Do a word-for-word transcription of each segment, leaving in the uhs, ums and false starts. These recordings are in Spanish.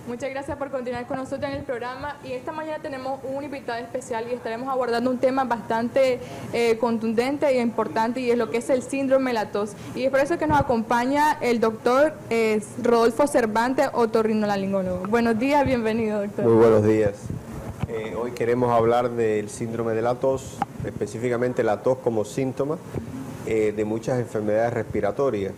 Muchas gracias por continuar con nosotros en el programa y esta mañana tenemos un invitado especial y estaremos abordando un tema bastante eh, contundente e importante y es lo que es el síndrome de la tos. Y es por eso que nos acompaña el doctor eh, Rodolfo Cervantes, otorrinolaringólogo. Buenos días, bienvenido, doctor. Muy buenos días. Eh, hoy queremos hablar del síndrome de la tos, específicamente la tos como síntoma eh, de muchas enfermedades respiratorias.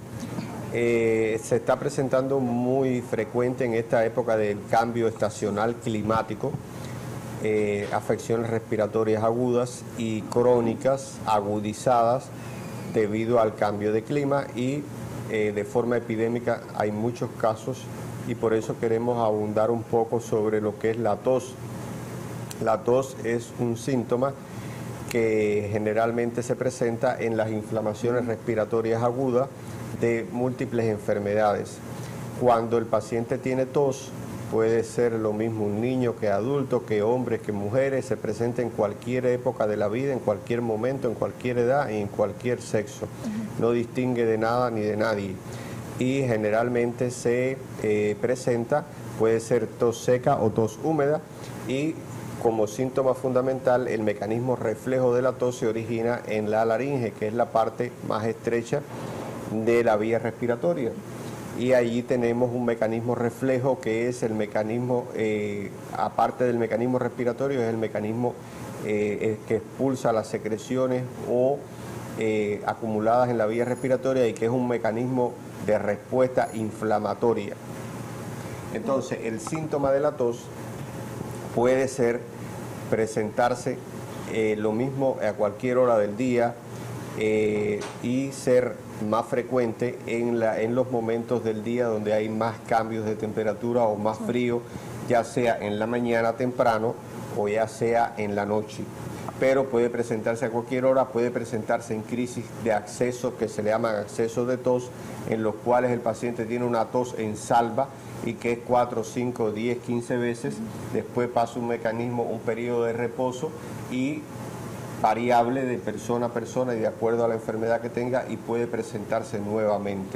Eh, se está presentando muy frecuente en esta época del cambio estacional climático, eh, afecciones respiratorias agudas y crónicas agudizadas debido al cambio de clima y eh, de forma epidémica hay muchos casos y por eso queremos abundar un poco sobre lo que es la tos. La tos es un síntoma que generalmente se presenta en las inflamaciones respiratorias agudas de múltiples enfermedades. Cuando el paciente tiene tos, puede ser lo mismo un niño que adulto, que hombres, que mujeres, se presenta en cualquier época de la vida, en cualquier momento, en cualquier edad y en cualquier sexo. No distingue de nada ni de nadie. Y generalmente se eh, presenta, puede ser tos seca o tos húmeda y como síntoma fundamental, el mecanismo reflejo de la tos se origina en la laringe, que es la parte más estrecha de la vía respiratoria. Y allí tenemos un mecanismo reflejo que es el mecanismo, eh, aparte del mecanismo respiratorio, es el mecanismo eh, que expulsa las secreciones o eh, acumuladas en la vía respiratoria y que es un mecanismo de respuesta inflamatoria. Entonces, el síntoma de la tos puede ser presentarse eh, lo mismo a cualquier hora del día eh, y ser más frecuente en, la, en los momentos del día donde hay más cambios de temperatura o más frío, ya sea en la mañana temprano o ya sea en la noche. Pero puede presentarse a cualquier hora, puede presentarse en crisis de acceso, que se le llaman accesos de tos, en los cuales el paciente tiene una tos en salva y que es cuatro, cinco, diez, quince veces, después pasa un mecanismo, un periodo de reposo y variable de persona a persona y de acuerdo a la enfermedad que tenga y puede presentarse nuevamente.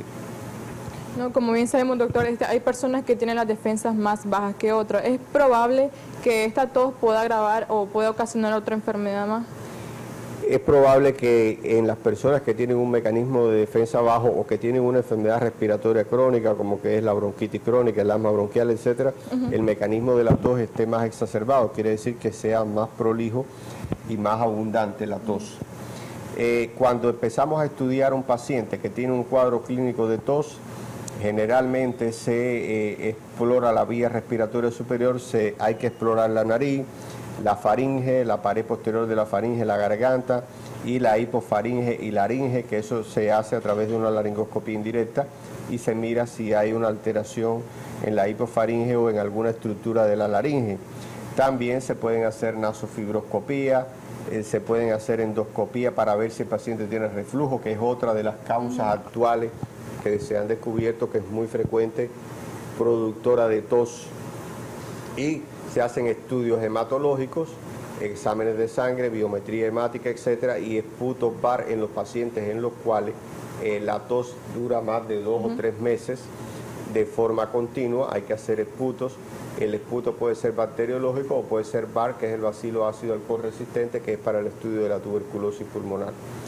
No, como bien sabemos, doctor, este, hay personas que tienen las defensas más bajas que otras. ¿Es probable que esta tos pueda agravar o pueda ocasionar otra enfermedad más? Es probable que en las personas que tienen un mecanismo de defensa bajo o que tienen una enfermedad respiratoria crónica, como que es la bronquitis crónica, el asma bronquial, etcétera, uh-huh. el mecanismo de la tos esté más exacerbado, quiere decir que sea más prolijo y más abundante la tos. Eh, cuando empezamos a estudiar un paciente que tiene un cuadro clínico de tos, generalmente se eh, explora la vía respiratoria superior, se, hay que explorar la nariz, la faringe, la pared posterior de la faringe, la garganta y la hipofaringe y laringe, que eso se hace a través de una laringoscopía indirecta y se mira si hay una alteración en la hipofaringe o en alguna estructura de la laringe. También se pueden hacer nasofibroscopía, eh, se pueden hacer endoscopía para ver si el paciente tiene reflujo, que es otra de las causas actuales que se han descubierto que es muy frecuente, productora de tos. Y se hacen estudios hematológicos, exámenes de sangre, biometría hemática, etcétera, y esputos V A R en los pacientes en los cuales eh, la tos dura más de dos uh-huh. o tres meses de forma continua. Hay que hacer esputos. El esputo puede ser bacteriológico o puede ser V A R, que es el bacilo ácido alcohol resistente, que es para el estudio de la tuberculosis pulmonar.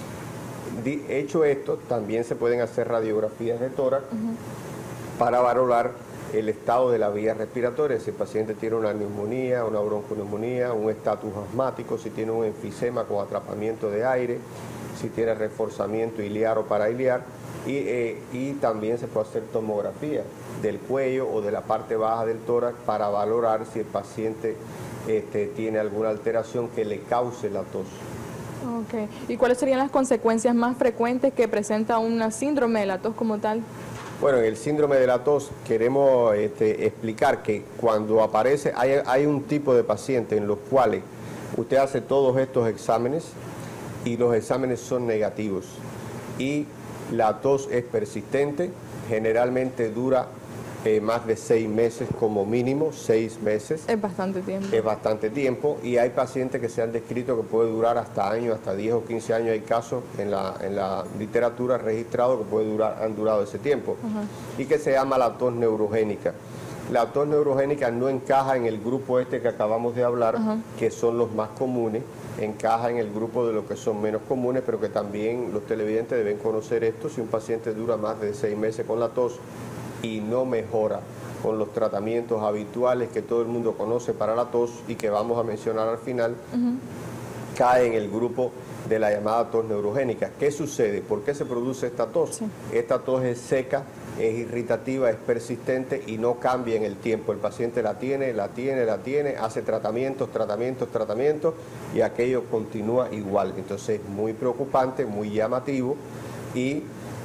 Hecho esto, también se pueden hacer radiografías de tórax uh-huh. para valorar el estado de la vía respiratoria, si el paciente tiene una neumonía, una bronconeumonía, un estatus asmático, si tiene un enfisema con atrapamiento de aire, si tiene reforzamiento iliar o parailiar, y, eh, y también se puede hacer tomografía del cuello o de la parte baja del tórax para valorar si el paciente este, tiene alguna alteración que le cause la tos. Okay. ¿Y cuáles serían las consecuencias más frecuentes que presenta una síndrome de la tos como tal? Bueno, en el síndrome de la tos queremos este, explicar que cuando aparece, hay, hay un tipo de paciente en los cuales usted hace todos estos exámenes y los exámenes son negativos y la tos es persistente, generalmente dura eh, más de seis meses como mínimo, seis meses. Es bastante tiempo. Es bastante tiempo y hay pacientes que se han descrito que puede durar hasta años, hasta diez o quince años. Hay casos en la, en la literatura registrados que puede durar, han durado ese tiempo uh-huh. y que se llama la tos neurogénica. La tos neurogénica no encaja en el grupo este que acabamos de hablar, uh-huh. que son los más comunes, encaja en el grupo de los que son menos comunes, pero que también los televidentes deben conocer esto. Si un paciente dura más de seis meses con la tos y no mejora con los tratamientos habituales que todo el mundo conoce para la tos y que vamos a mencionar al final, uh-huh. cae en el grupo de la llamada tos neurogénica. ¿Qué sucede? ¿Por qué se produce esta tos? Sí. Esta tos es seca, es irritativa, es persistente y no cambia en el tiempo. El paciente la tiene, la tiene, la tiene, hace tratamientos, tratamientos, tratamientos y aquello continúa igual. Entonces es muy preocupante, muy llamativo. Y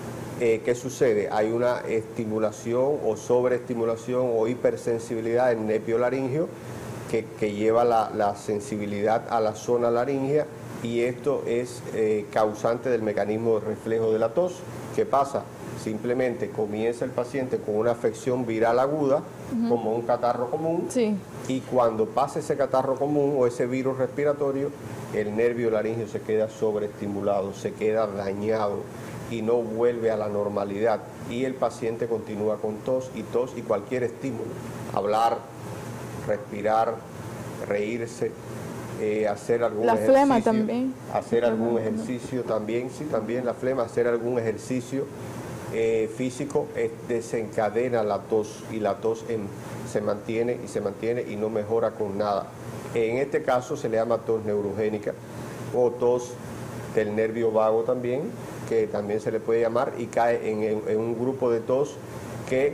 eh, ¿qué sucede? Hay una estimulación o sobreestimulación o hipersensibilidad en nervio laringio que, que lleva la, la sensibilidad a la zona laringea, y esto es eh, causante del mecanismo de reflejo de la tos. ¿Qué pasa? Simplemente comienza el paciente con una afección viral aguda, uh-huh. como un catarro común, sí. y cuando pasa ese catarro común o ese virus respiratorio, el nervio laringio se queda sobreestimulado, se queda dañado y no vuelve a la normalidad, y el paciente continúa con tos y tos y cualquier estímulo, hablar, respirar, reírse, Eh, hacer algún la ejercicio, flema también. hacer algún ejercicio también, sí, también la flema, hacer algún ejercicio eh, físico eh, desencadena la tos, y la tos en, se mantiene y se mantiene y no mejora con nada. En este caso se le llama tos neurogénica o tos del nervio vago también, que también se le puede llamar, y cae en, en, en un grupo de tos que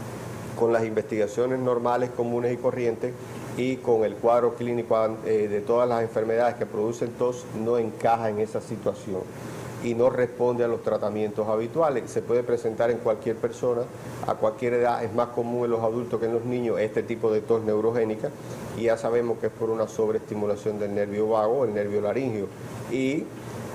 con las investigaciones normales, comunes y corrientes, y con el cuadro clínico eh, de todas las enfermedades que producen tos, no encaja en esa situación y no responde a los tratamientos habituales. Se puede presentar en cualquier persona, a cualquier edad. Es más común en los adultos que en los niños este tipo de tos neurogénica, y ya sabemos que es por una sobreestimulación del nervio vago, el nervio laringio, y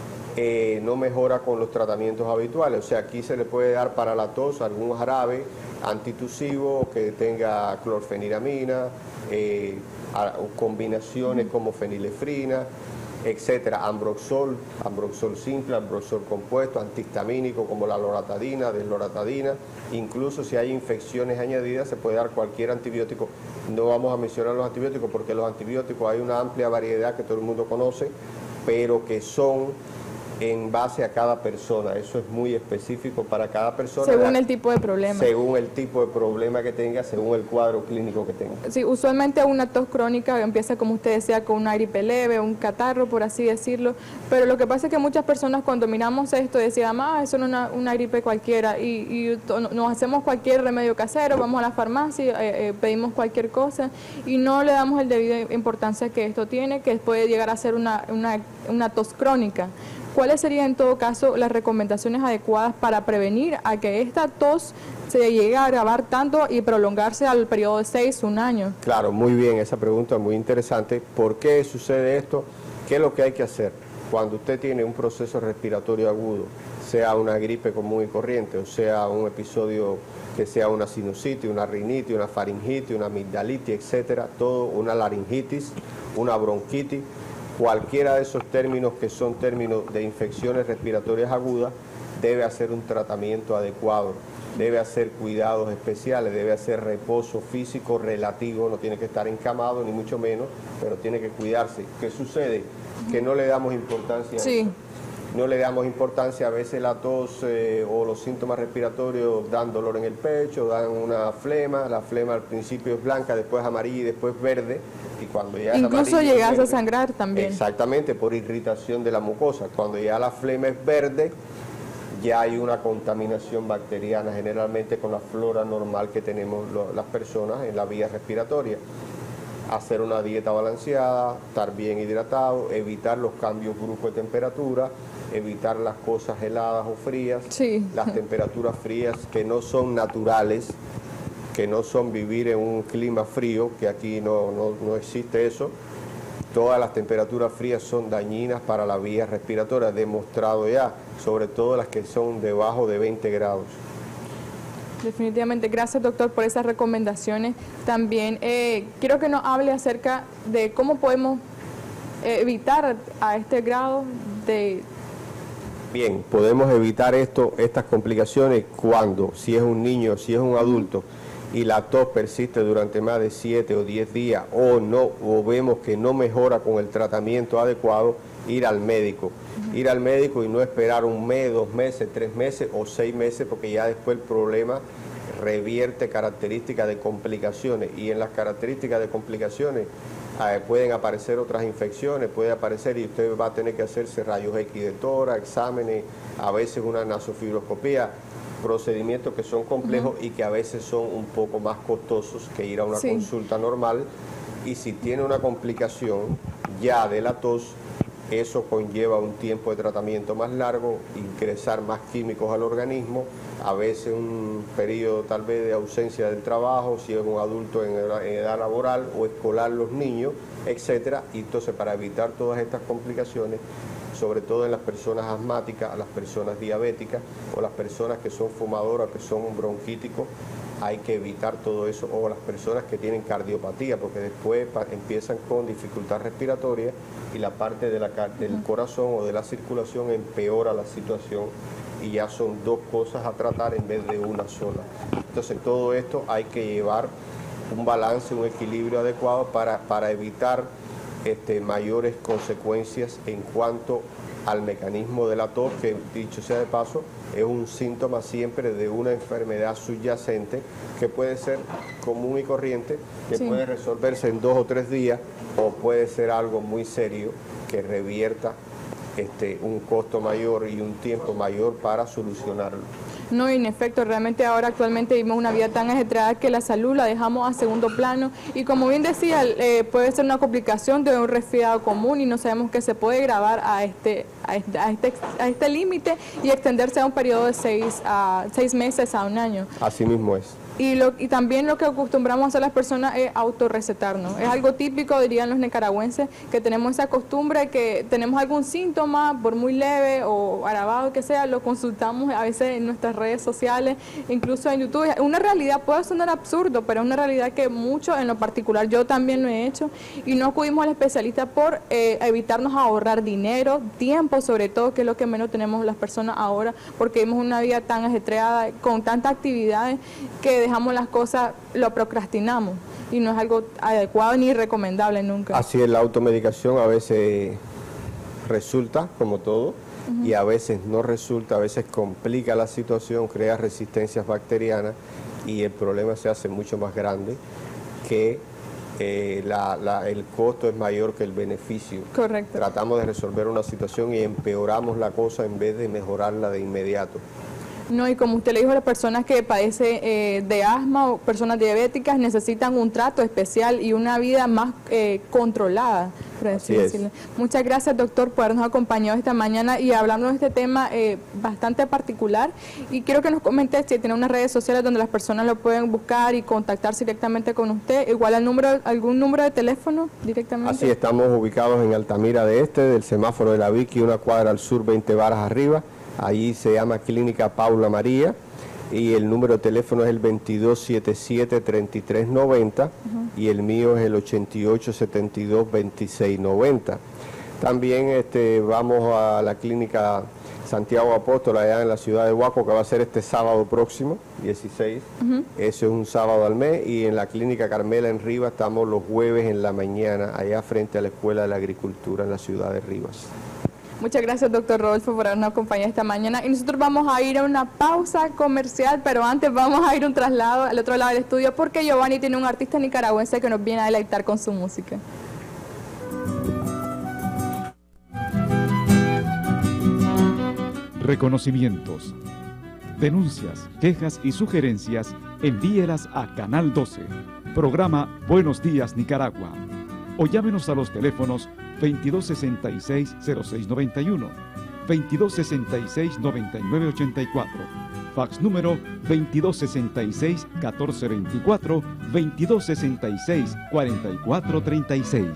eh, no mejora con los tratamientos habituales. O sea, aquí se le puede dar para la tos algún jarabe antitusivo que tenga clorfeniramina, eh, a, combinaciones como fenilefrina, etcétera, ambroxol, ambroxol simple, ambroxol compuesto, antihistamínico como la loratadina, desloratadina. Incluso si hay infecciones añadidas se puede dar cualquier antibiótico. No vamos a mencionar los antibióticos porque los antibióticos hay una amplia variedad que todo el mundo conoce, pero que son en base a cada persona. Eso es muy específico para cada persona. Según el tipo de problema. Según el tipo de problema que tenga, según el cuadro clínico que tenga. Sí, usualmente una tos crónica empieza, como usted decía, con una gripe leve, un catarro, por así decirlo. Pero lo que pasa es que muchas personas cuando miramos esto decían, ah, eso no es una, una gripe cualquiera, y, y nos hacemos cualquier remedio casero, vamos a la farmacia, eh, eh, pedimos cualquier cosa y no le damos el debido importancia que esto tiene, que puede llegar a ser una, una, una tos crónica. ¿Cuáles serían en todo caso las recomendaciones adecuadas para prevenir a que esta tos se llegue a agravar tanto y prolongarse al periodo de seis, un año? Claro, muy bien, esa pregunta es muy interesante. ¿Por qué sucede esto? ¿Qué es lo que hay que hacer? Cuando usted tiene un proceso respiratorio agudo, sea una gripe común y corriente, o sea un episodio que sea una sinusitis, una rinitis, una faringitis, una amigdalitis, etcétera, todo, una laringitis, una bronquitis, cualquiera de esos términos que son términos de infecciones respiratorias agudas, debe hacer un tratamiento adecuado, debe hacer cuidados especiales, debe hacer reposo físico relativo, no tiene que estar encamado ni mucho menos, pero tiene que cuidarse. ¿Qué sucede? Que no le damos importancia a sí. eso. No le damos importancia, a veces la tos eh, o los síntomas respiratorios dan dolor en el pecho, dan una flema, la flema al principio es blanca, después amarilla y después verde, y cuando ya incluso llegas a sangrar también. Exactamente, por irritación de la mucosa. Cuando ya la flema es verde, ya hay una contaminación bacteriana generalmente con la flora normal que tenemos lo, las personas en la vía respiratoria. Hacer una dieta balanceada, estar bien hidratado, evitar los cambios bruscos de temperatura, evitar las cosas heladas o frías, sí. las temperaturas frías que no son naturales, que no son vivir en un clima frío, que aquí no, no, no existe eso. Todas las temperaturas frías son dañinas para la vía respiratoria, demostrado ya, sobre todo las que son debajo de veinte grados. Definitivamente, gracias doctor por esas recomendaciones. También eh, quiero que nos hable acerca de cómo podemos eh, evitar a este grado de... Bien, podemos evitar esto, estas complicaciones cuando, si es un niño, si es un adulto y la tos persiste durante más de siete o diez días o, no, o vemos que no mejora con el tratamiento adecuado, ir al médico. Uh-huh. Ir al médico y no esperar un mes, dos meses, tres meses o seis meses, porque ya después el problema revierte características de complicaciones, y en las características de complicaciones eh, pueden aparecer otras infecciones, puede aparecer y usted va a tener que hacerse rayos X de tórax, exámenes, a veces una nasofibroscopía, procedimientos que son complejos uh-huh. y que a veces son un poco más costosos que ir a una sí. consulta normal, y si tiene una complicación ya de la tos, eso conlleva un tiempo de tratamiento más largo, ingresar más químicos al organismo, a veces un periodo tal vez de ausencia del trabajo, si es un adulto en edad laboral o escolar los niños, etcétera. Y entonces, para evitar todas estas complicaciones, sobre todo en las personas asmáticas, a las personas diabéticas o las personas que son fumadoras, que son bronquíticos, hay que evitar todo eso, o las personas que tienen cardiopatía, porque después empiezan con dificultad respiratoria y la parte de la, del corazón o de la circulación empeora la situación, y ya son dos cosas a tratar en vez de una sola. Entonces, todo esto hay que llevar un balance, un equilibrio adecuado para, para evitar este, mayores consecuencias en cuanto al mecanismo de la tos, que dicho sea de paso, es un síntoma siempre de una enfermedad subyacente que puede ser común y corriente, que sí. puede resolverse en dos o tres días, o puede ser algo muy serio que revierta este, un costo mayor y un tiempo mayor para solucionarlo. No, en efecto, realmente ahora actualmente vivimos una vida tan ajetreada que la salud la dejamos a segundo plano, y como bien decía, eh, puede ser una complicación de un resfriado común, y no sabemos que se puede gravar a este a este, a este, a este límite y extenderse a un periodo de seis, a, seis meses a un año. Así mismo es. Y, lo, y también lo que acostumbramos a hacer las personas es autorrecetarnos. Es algo típico, dirían los nicaragüenses, que tenemos esa costumbre de que tenemos algún síntoma, por muy leve o agravado que sea, lo consultamos a veces en nuestras redes sociales, incluso en YouTube. Una realidad, puede sonar absurdo, pero es una realidad que mucho, en lo particular yo también lo he hecho, y no acudimos al especialista por eh, evitarnos ahorrar dinero, tiempo sobre todo, que es lo que menos tenemos las personas ahora, porque vivimos una vida tan ajetreada, con tantas actividades, que dejamos las cosas, lo procrastinamos, y no es algo adecuado ni recomendable nunca. Así es, la automedicación a veces resulta, como todo, uh-huh. y a veces no resulta, a veces complica la situación, crea resistencias bacterianas, y el problema se hace mucho más grande, que eh, la, la, el costo es mayor que el beneficio. Correcto. Tratamos de resolver una situación y empeoramos la cosa en vez de mejorarla de inmediato. No, y como usted le dijo, las personas que padecen eh, de asma o personas diabéticas necesitan un trato especial y una vida más eh, controlada, por así decirlo. Muchas gracias, doctor, por habernos acompañado esta mañana y hablarnos de este tema eh, bastante particular. Y quiero que nos comente si tiene unas redes sociales donde las personas lo pueden buscar y contactarse directamente con usted, igual al número, algún número de teléfono directamente. Así, estamos ubicados en Altamira de Este, del semáforo de la Vicky, una cuadra al sur, veinte varas arriba. Allí se llama Clínica Paula María, y el número de teléfono es el veintidós setenta y siete, treinta y tres noventa, uh-huh. y el mío es el ochenta y ocho setenta y dos, veintiséis noventa. También este, vamos a la Clínica Santiago Apóstol, allá en la ciudad de Huaco, que va a ser este sábado próximo, dieciséis. Uh-huh. Ese es un sábado al mes. Y en la Clínica Carmela en Rivas estamos los jueves en la mañana, allá frente a la Escuela de la Agricultura en la ciudad de Rivas. Muchas gracias, doctor Rodolfo, por habernos acompañado esta mañana. Y nosotros vamos a ir a una pausa comercial, pero antes vamos a ir a un traslado al otro lado del estudio, porque Giovanni tiene un artista nicaragüense que nos viene a deleitar con su música. Reconocimientos, denuncias, quejas y sugerencias, envíelas a Canal doce, programa Buenos Días Nicaragua, o llámenos a los teléfonos veintidós sesenta y seis, cero seis noventa y uno, veintidós sesenta y seis, noventa y nueve ochenta y cuatro, fax número veintidós sesenta y seis, catorce veinticuatro, veintidós sesenta y seis, cuarenta y cuatro treinta y seis.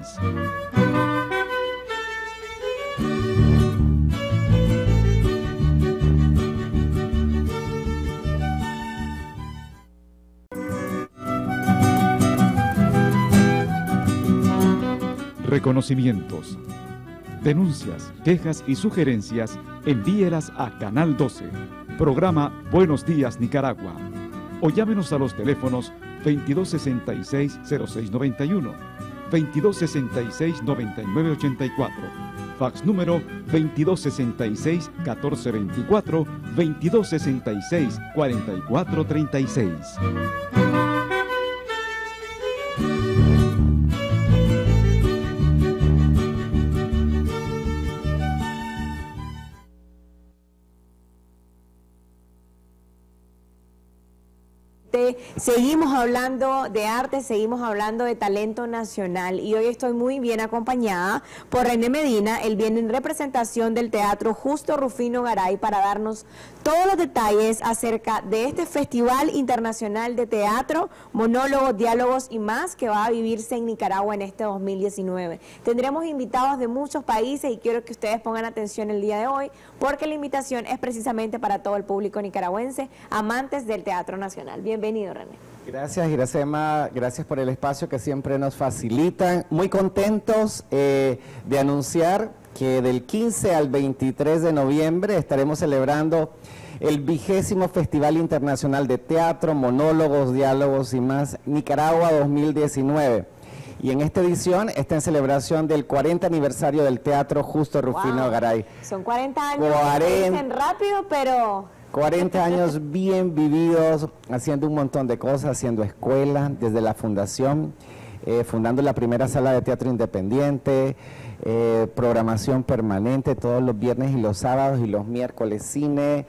Reconocimientos, denuncias, quejas y sugerencias, envíelas a Canal doce, programa Buenos Días Nicaragua, o llámenos a los teléfonos veintidós sesenta y seis, cero seis noventa y uno, veintidós sesenta y seis, noventa y nueve ochenta y cuatro, fax número veintidós sesenta y seis, catorce veinticuatro, veintidós sesenta y seis, cuarenta y cuatro treinta y seis. Seguimos hablando de arte, seguimos hablando de talento nacional y hoy estoy muy bien acompañada por René Medina. Él viene en representación del Teatro Justo Rufino Garay para darnos todos los detalles acerca de este Festival Internacional de Teatro, Monólogos, Diálogos y más que va a vivirse en Nicaragua en este dos mil diecinueve. Tendremos invitados de muchos países y quiero que ustedes pongan atención el día de hoy porque la invitación es precisamente para todo el público nicaragüense, amantes del Teatro Nacional. Bienvenido, René. Gracias, Iracema, gracias por el espacio que siempre nos facilitan. Muy contentos eh, de anunciar que del quince al veintitrés de noviembre estaremos celebrando el vigésimo Festival Internacional de Teatro, Monólogos, Diálogos y más, Nicaragua dos mil diecinueve. Y en esta edición está en celebración del cuarenta aniversario del Teatro Justo Rufino Wow. Garay. Son cuarenta años, cuarenta dicen rápido, pero... cuarenta años bien vividos, haciendo un montón de cosas, haciendo escuela desde la fundación, eh, fundando la primera sala de teatro independiente, eh, programación permanente todos los viernes y los sábados y los miércoles cine,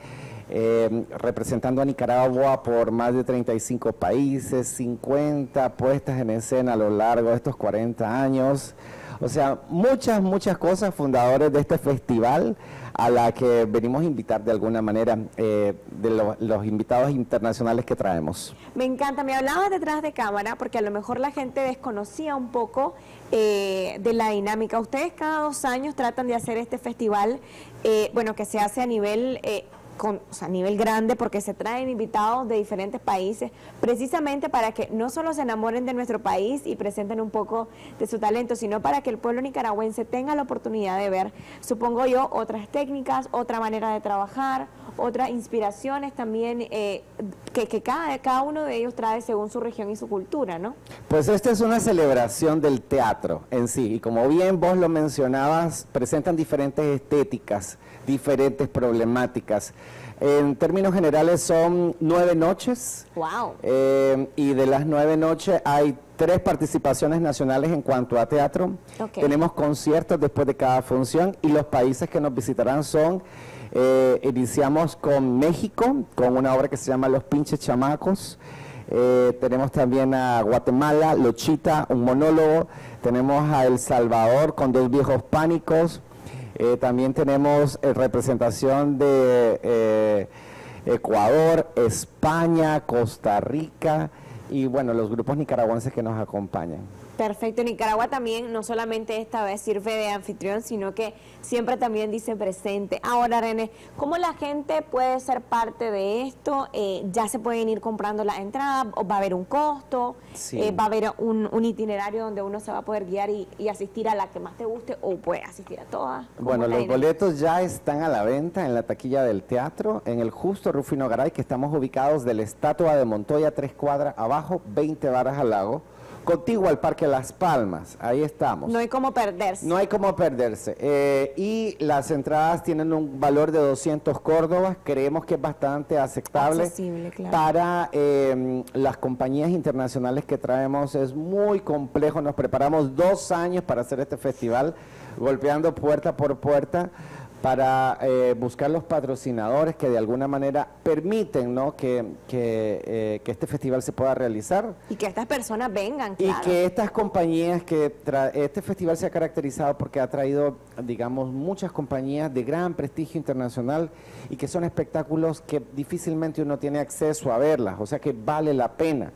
eh, representando a Nicaragua por más de treinta y cinco países, cincuenta puestas en escena a lo largo de estos cuarenta años. O sea, muchas, muchas cosas, fundadores de este festival, a la que venimos a invitar de alguna manera, eh, de lo, los invitados internacionales que traemos. Me encanta, me hablabas detrás de cámara, porque a lo mejor la gente desconocía un poco eh, de la dinámica. Ustedes cada dos años tratan de hacer este festival, eh, bueno, que se hace a nivel... Eh, Con, o sea, a nivel grande, porque se traen invitados de diferentes países, precisamente para que no solo se enamoren de nuestro país y presenten un poco de su talento, sino para que el pueblo nicaragüense tenga la oportunidad de ver, supongo yo, otras técnicas, otra manera de trabajar, otras inspiraciones también eh, que, que cada, cada uno de ellos trae según su región y su cultura, ¿no? Pues esta es una celebración del teatro en sí, y como bien vos lo mencionabas, presentan diferentes estéticas, diferentes problemáticas. En términos generales son nueve noches. Wow. Eh, y de las nueve noches hay tres participaciones nacionales en cuanto a teatro. Okay. Tenemos conciertos después de cada función y los países que nos visitarán son, eh, iniciamos con México, con una obra que se llama Los Pinches Chamacos. Eh, tenemos también a Guatemala, Lochita, un monólogo. Tenemos a El Salvador con Dos Viejos Pánicos. Eh, también tenemos eh, representación de eh, Ecuador, España, Costa Rica y bueno, los grupos nicaragüenses que nos acompañan. Perfecto, Nicaragua también no solamente esta vez sirve de anfitrión, sino que siempre también dice presente. Ahora, René, ¿cómo la gente puede ser parte de esto? Eh, ¿Ya se pueden ir comprando las entradas? ¿O va a haber un costo? Sí. Eh, ¿Va a haber un, un itinerario donde uno se va a poder guiar y, y asistir a la que más te guste o puede asistir a todas? Bueno, los boletos ya están a la venta en la taquilla del teatro, en el Justo Rufino Garay, que estamos ubicados de la estatua de Montoya, tres cuadras abajo, veinte varas al lago. Contiguo al Parque Las Palmas, ahí estamos. No hay como perderse. No hay como perderse. Eh, y las entradas tienen un valor de doscientos córdobas, creemos que es bastante aceptable. Accesible, claro. Para eh, las compañías internacionales que traemos es muy complejo, nos preparamos dos años para hacer este festival, golpeando puerta por puerta, para eh, buscar los patrocinadores que de alguna manera permiten, ¿no?, que, que, eh, que este festival se pueda realizar. Y que estas personas vengan, claro. Y que estas compañías, que tra este festival se ha caracterizado porque ha traído, digamos, muchas compañías de gran prestigio internacional y que son espectáculos que difícilmente uno tiene acceso a verlas, o sea que vale la pena.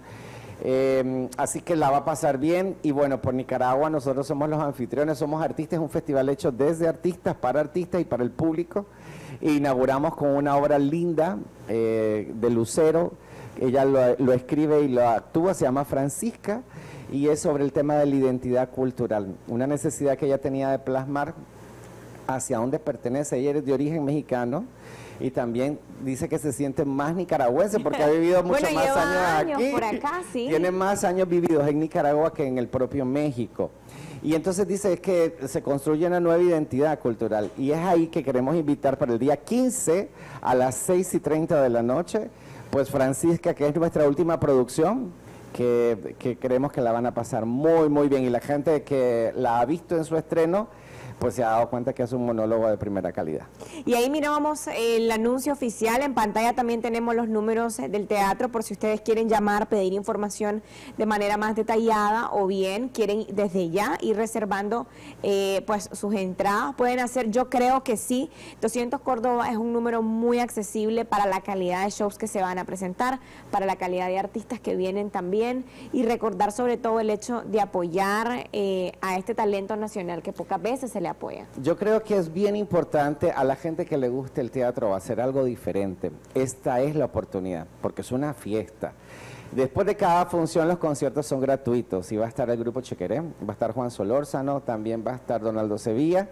Eh, así que la va a pasar bien y bueno, por Nicaragua nosotros somos los anfitriones, somos artistas, es un festival hecho desde artistas, para artistas y para el público. E inauguramos con una obra linda eh, de Lucero, ella lo, lo escribe y lo actúa, se llama Francisca y es sobre el tema de la identidad cultural, una necesidad que ella tenía de plasmar hacia dónde pertenece. Ella es de origen mexicano, y también dice que se siente más nicaragüense porque ha vivido muchos bueno, más lleva años, años aquí. por acá, sí. Tiene más años vividos en Nicaragua que en el propio México. Y entonces dice que se construye una nueva identidad cultural y es ahí que queremos invitar para el día quince a las seis y treinta de la noche, pues Francisca, que es nuestra última producción, que, que creemos que la van a pasar muy, muy bien. Y la gente que la ha visto en su estreno, pues se ha dado cuenta que es un monólogo de primera calidad. Y ahí mirábamos el anuncio oficial, en pantalla también tenemos los números del teatro por si ustedes quieren llamar, pedir información de manera más detallada o bien quieren desde ya ir reservando eh, pues sus entradas, pueden hacer, yo creo que sí, doscientos Córdoba es un número muy accesible para la calidad de shows que se van a presentar, para la calidad de artistas que vienen también y recordar sobre todo el hecho de apoyar eh, a este talento nacional que pocas veces se le apoya. Yo creo que es bien importante a la gente que le guste el teatro hacer algo diferente. Esta es la oportunidad, porque es una fiesta. Después de cada función los conciertos son gratuitos y va a estar el grupo Chequeré, va a estar Juan Solórzano, también va a estar Donaldo Sevilla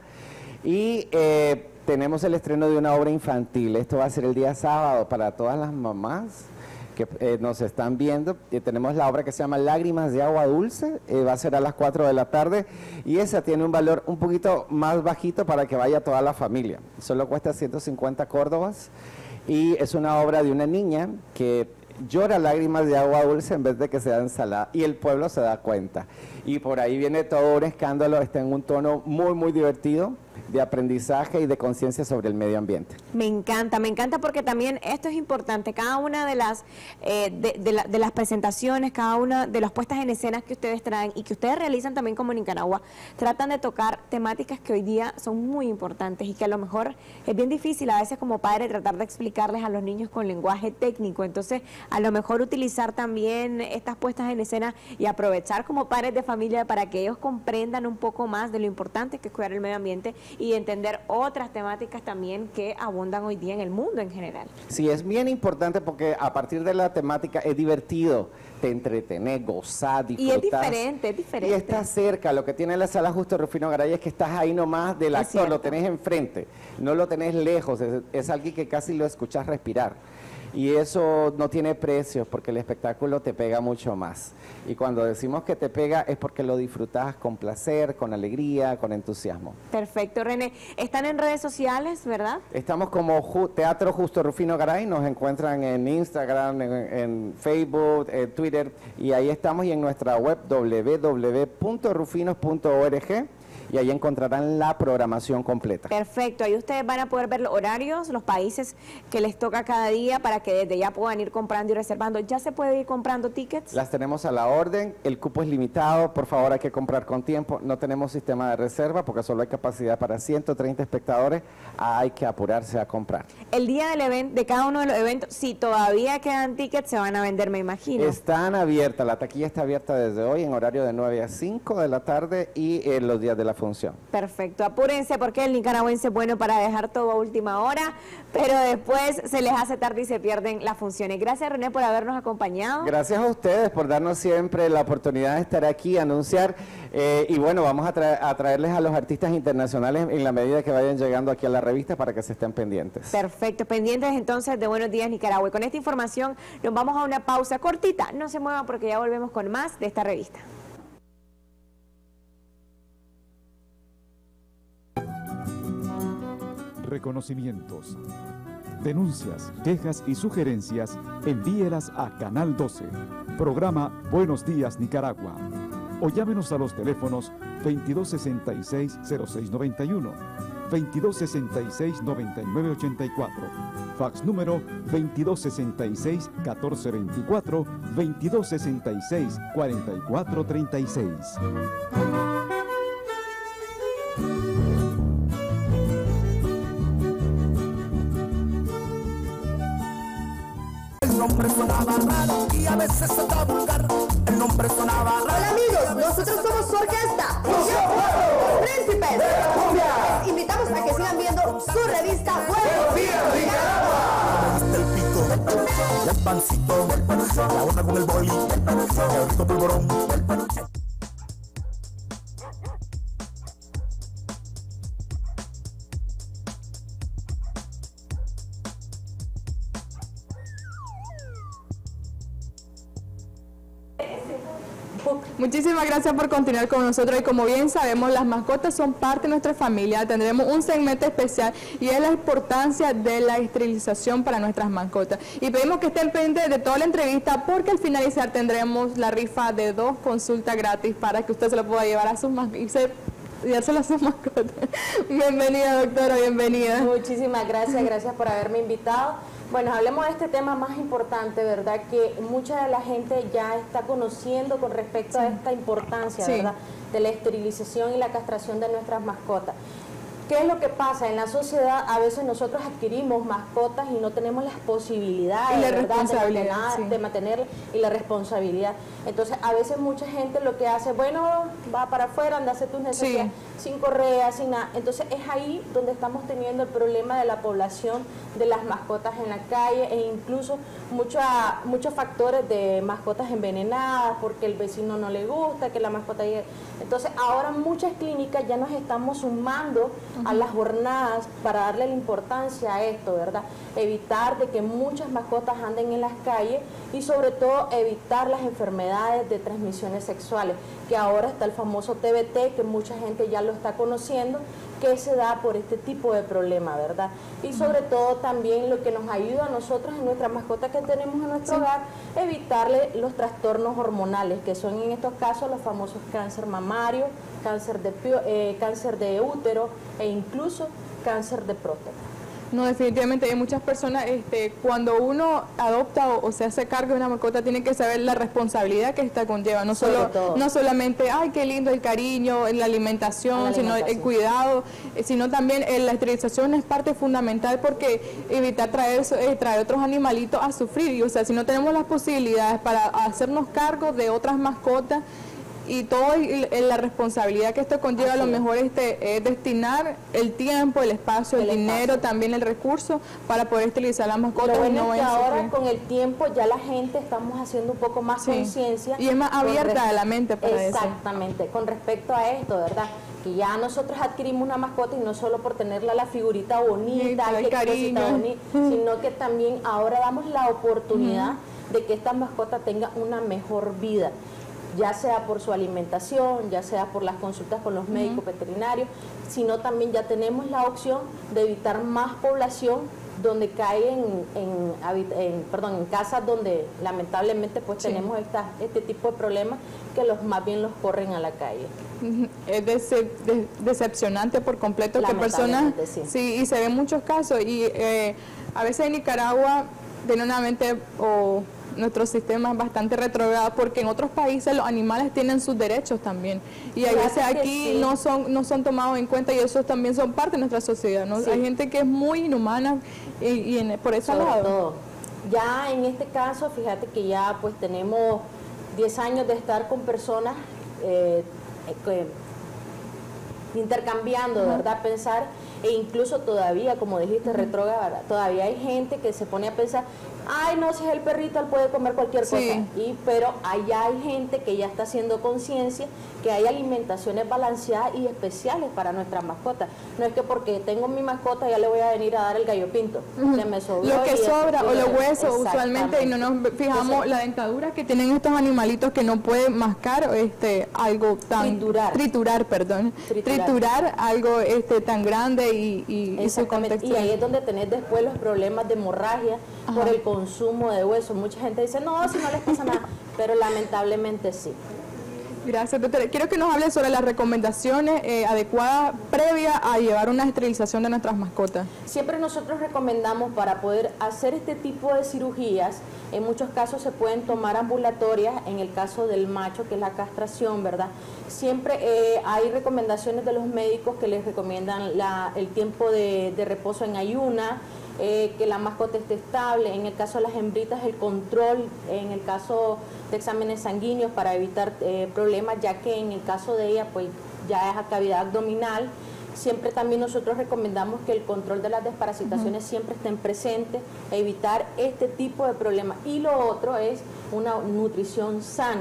y eh, tenemos el estreno de una obra infantil. Esto va a ser el día sábado para todas las mamás que eh, nos están viendo. Eh, tenemos la obra que se llama Lágrimas de Agua Dulce, eh, va a ser a las cuatro de la tarde y esa tiene un valor un poquito más bajito para que vaya toda la familia. Solo cuesta ciento cincuenta córdobas y es una obra de una niña que llora lágrimas de agua dulce en vez de que sea ensalada y el pueblo se da cuenta. Y por ahí viene todo un escándalo, está en un tono muy, muy divertido de aprendizaje y de conciencia sobre el medio ambiente. Me encanta, me encanta porque también esto es importante, cada una de las eh, de, de, la, de las presentaciones, cada una de las puestas en escenas que ustedes traen y que ustedes realizan también como Nicaragua, tratan de tocar temáticas que hoy día son muy importantes y que a lo mejor es bien difícil a veces como padre tratar de explicarles a los niños con lenguaje técnico, entonces a lo mejor utilizar también estas puestas en escena y aprovechar como padres de familia para que ellos comprendan un poco más de lo importante que es cuidar el medio ambiente y entender otras temáticas también que abundan hoy día en el mundo en general. Sí, es bien importante porque a partir de la temática es divertido, te entretenés, gozás, disfrutás. Y es diferente, es diferente. Y estás cerca, lo que tiene la sala Justo Rufino Garay es que estás ahí nomás del actor, lo tenés enfrente, no lo tenés lejos, es, es alguien que casi lo escuchás respirar. Y eso no tiene precios porque el espectáculo te pega mucho más. Y cuando decimos que te pega es porque lo disfrutas con placer, con alegría, con entusiasmo. Perfecto, René. Están en redes sociales, ¿verdad? Estamos como Ju- Teatro Justo Rufino Garay, nos encuentran en Instagram, en, en Facebook, en Twitter, y ahí estamos y en nuestra web doble u doble u doble u punto rufinos punto org. Y ahí encontrarán la programación completa. Perfecto, ahí ustedes van a poder ver los horarios, los países que les toca cada día para que desde ya puedan ir comprando y reservando. ¿Ya se puede ir comprando tickets? Las tenemos a la orden, el cupo es limitado, por favor hay que comprar con tiempo, no tenemos sistema de reserva porque solo hay capacidad para ciento treinta espectadores, hay que apurarse a comprar. El día del evento, de cada uno de los eventos, si todavía quedan tickets, se van a vender, me imagino. Están abiertas, la taquilla está abierta desde hoy en horario de nueve a cinco de la tarde y en los días de la función. Perfecto, apúrense porque el nicaragüense es bueno para dejar todo a última hora, pero después se les hace tarde y se pierden las funciones. Gracias, René, por habernos acompañado. Gracias a ustedes por darnos siempre la oportunidad de estar aquí, anunciar, eh, y bueno, vamos a, tra a traerles a los artistas internacionales en la medida que vayan llegando aquí a la revista para que se estén pendientes. Perfecto, pendientes entonces de Buenos Días Nicaragua. Y con esta información nos vamos a una pausa cortita. No se muevan porque ya volvemos con más de esta revista. Reconocimientos, denuncias, quejas y sugerencias, envíelas a Canal doce, programa Buenos Días Nicaragua. O llámenos a los teléfonos veintidós sesenta y seis, cero seis noventa y uno, veintidós sesenta y seis, noventa y nueve ochenta y cuatro, fax número veintidós sesenta y seis, catorce veinticuatro, veintidós sesenta y seis, cuarenta y cuatro treinta y seis. El nombre sonaba raro y a veces sonaba vulgar. El nombre sonaba raro. Hola amigos, nosotros somos su orquesta Príncipes. Invitamos a que sigan viendo su revista Buenos Días Nicaragua. El pico, el pancito, la onda con el boli, el rico polvorón. Facebook. Muchísimas gracias por continuar con nosotros y como bien sabemos, las mascotas son parte de nuestra familia. Tendremos un segmento especial y es la importancia de la esterilización para nuestras mascotas. Y pedimos que estén pendientes de toda la entrevista porque al finalizar tendremos la rifa de dos consultas gratis para que usted se lo pueda llevar a sus mascotas. Y dárselo a sus mascotas. Bienvenida, doctora, bienvenida. Muchísimas gracias, gracias por haberme invitado. Bueno, hablemos de este tema más importante, ¿verdad? Que mucha de la gente ya está conociendo con respecto a esta importancia, Sí. ¿verdad? De la esterilización y la castración de nuestras mascotas. ¿Qué es lo que pasa? En la sociedad a veces nosotros adquirimos mascotas y no tenemos las posibilidades, Y la ¿verdad? responsabilidad, de, mantener, sí. de mantenerla y la responsabilidad. Entonces a veces mucha gente lo que hace, bueno, va para afuera, anda a hacer tus necesidades, Sí. sin correa, sin nada. Entonces es ahí donde estamos teniendo el problema de la población de las mascotas en la calle e incluso mucho, muchos factores de mascotas envenenadas porque el vecino no le gusta, que la mascota llegue. Entonces ahora muchas clínicas ya nos estamos sumando a las jornadas para darle la importancia a esto, ¿verdad? Evitar de que muchas mascotas anden en las calles y sobre todo evitar las enfermedades de transmisiones sexuales, que ahora está el famoso T B T, que mucha gente ya lo está conociendo, que se da por este tipo de problema, ¿verdad? Y sobre todo también lo que nos ayuda a nosotros en nuestras mascotas que tenemos en nuestro Sí. hogar, evitarle los trastornos hormonales, que son en estos casos los famosos cáncer mamario, cáncer de, pio- eh, cáncer de útero e incluso cáncer de próstata. No, definitivamente hay muchas personas, este, cuando uno adopta o, o se hace cargo de una mascota, tiene que saber la responsabilidad que esta conlleva, no Sobre solo todo. no solamente, ay, qué lindo el cariño, la alimentación, La sino el alimentación. cuidado, eh, sino también eh, la esterilización es parte fundamental porque evitar traer, eh, traer otros animalitos a sufrir, y, o sea, si no tenemos las posibilidades para hacernos cargo de otras mascotas, y toda la responsabilidad que esto conlleva, Así a lo es. mejor este, es destinar el tiempo, el espacio, el, El dinero, espacio. también el recurso para poder esterilizar las Lo mascotas. y bueno no es que vayan a ahora sufrir. con el tiempo ya la gente estamos haciendo un poco más Sí. conciencia. Y es más con abierta res- de la mente para eso. Exactamente, con respecto a esto, ¿verdad? Que ya nosotros adquirimos una mascota y no solo por tenerla la figurita bonita, Sí, ay, el qué cosita cariño. bonita, sino que también ahora damos la oportunidad de que esta mascota tenga una mejor vida, ya sea por su alimentación, ya sea por las consultas con los médicos veterinarios, sino también ya tenemos la opción de evitar más población donde cae en, en, habit- en- perdón, en casas donde lamentablemente pues Sí. tenemos esta, este tipo de problemas que los más bien los corren a la calle. Ujú. Es dece- de- decepcionante por completo que personas, Lamentablemente, sí. sí, y se ven muchos casos y eh, a veces en Nicaragua tiene una mente o nuestro sistema es bastante retrogrado porque en otros países los animales tienen sus derechos también y a Fíjate veces que aquí sí. no son no son tomados en cuenta y esos también son parte de nuestra sociedad, ¿no? Sí. Hay gente que es muy inhumana y, y en- por ese Sobre lado. todo. Ya en este caso, fíjate que ya pues tenemos diez años de estar con personas eh, eh, que- intercambiando, ¿verdad? Pensar, e incluso todavía, como dijiste, retrógrada, todavía hay gente que se pone a pensar, ay, no, si es el perrito, él puede comer cualquier cosa. Sí. Y, pero allá hay gente que ya está haciendo conciencia que hay alimentaciones balanceadas y especiales para nuestras mascotas. No es que porque tengo mi mascota ya le voy a venir a dar el gallo pinto, que me sobró. Lo que y eso, sobra y o los lo- huesos usualmente y no nos fijamos Entonces, la dentadura que tienen estos animalitos que no pueden mascar este algo tan Triturar. triturar, perdón Triturar. triturar algo este tan grande y, y, y su Exactamente, contexto. y ahí es donde tenés después los problemas de hemorragia Ajá. por el consumo de huesos. Mucha gente dice, no, si no les pasa nada, pero lamentablemente sí. Gracias, doctora. Quiero que nos hable sobre las recomendaciones eh, adecuadas previas a llevar una esterilización de nuestras mascotas. Siempre nosotros recomendamos para poder hacer este tipo de cirugías, en muchos casos se pueden tomar ambulatorias, en el caso del macho, que es la castración, ¿verdad? Siempre eh, hay recomendaciones de los médicos que les recomiendan la- el tiempo de, de reposo en ayuna, eh, que la mascota esté estable, en el caso de las hembritas el control, en el caso de exámenes sanguíneos para evitar eh, problemas, ya que en el caso de ella pues ya es a cavidad abdominal. Siempre también nosotros recomendamos que el control de las desparasitaciones siempre estén presentes, evitar este tipo de problemas. Y lo otro es una nutrición sana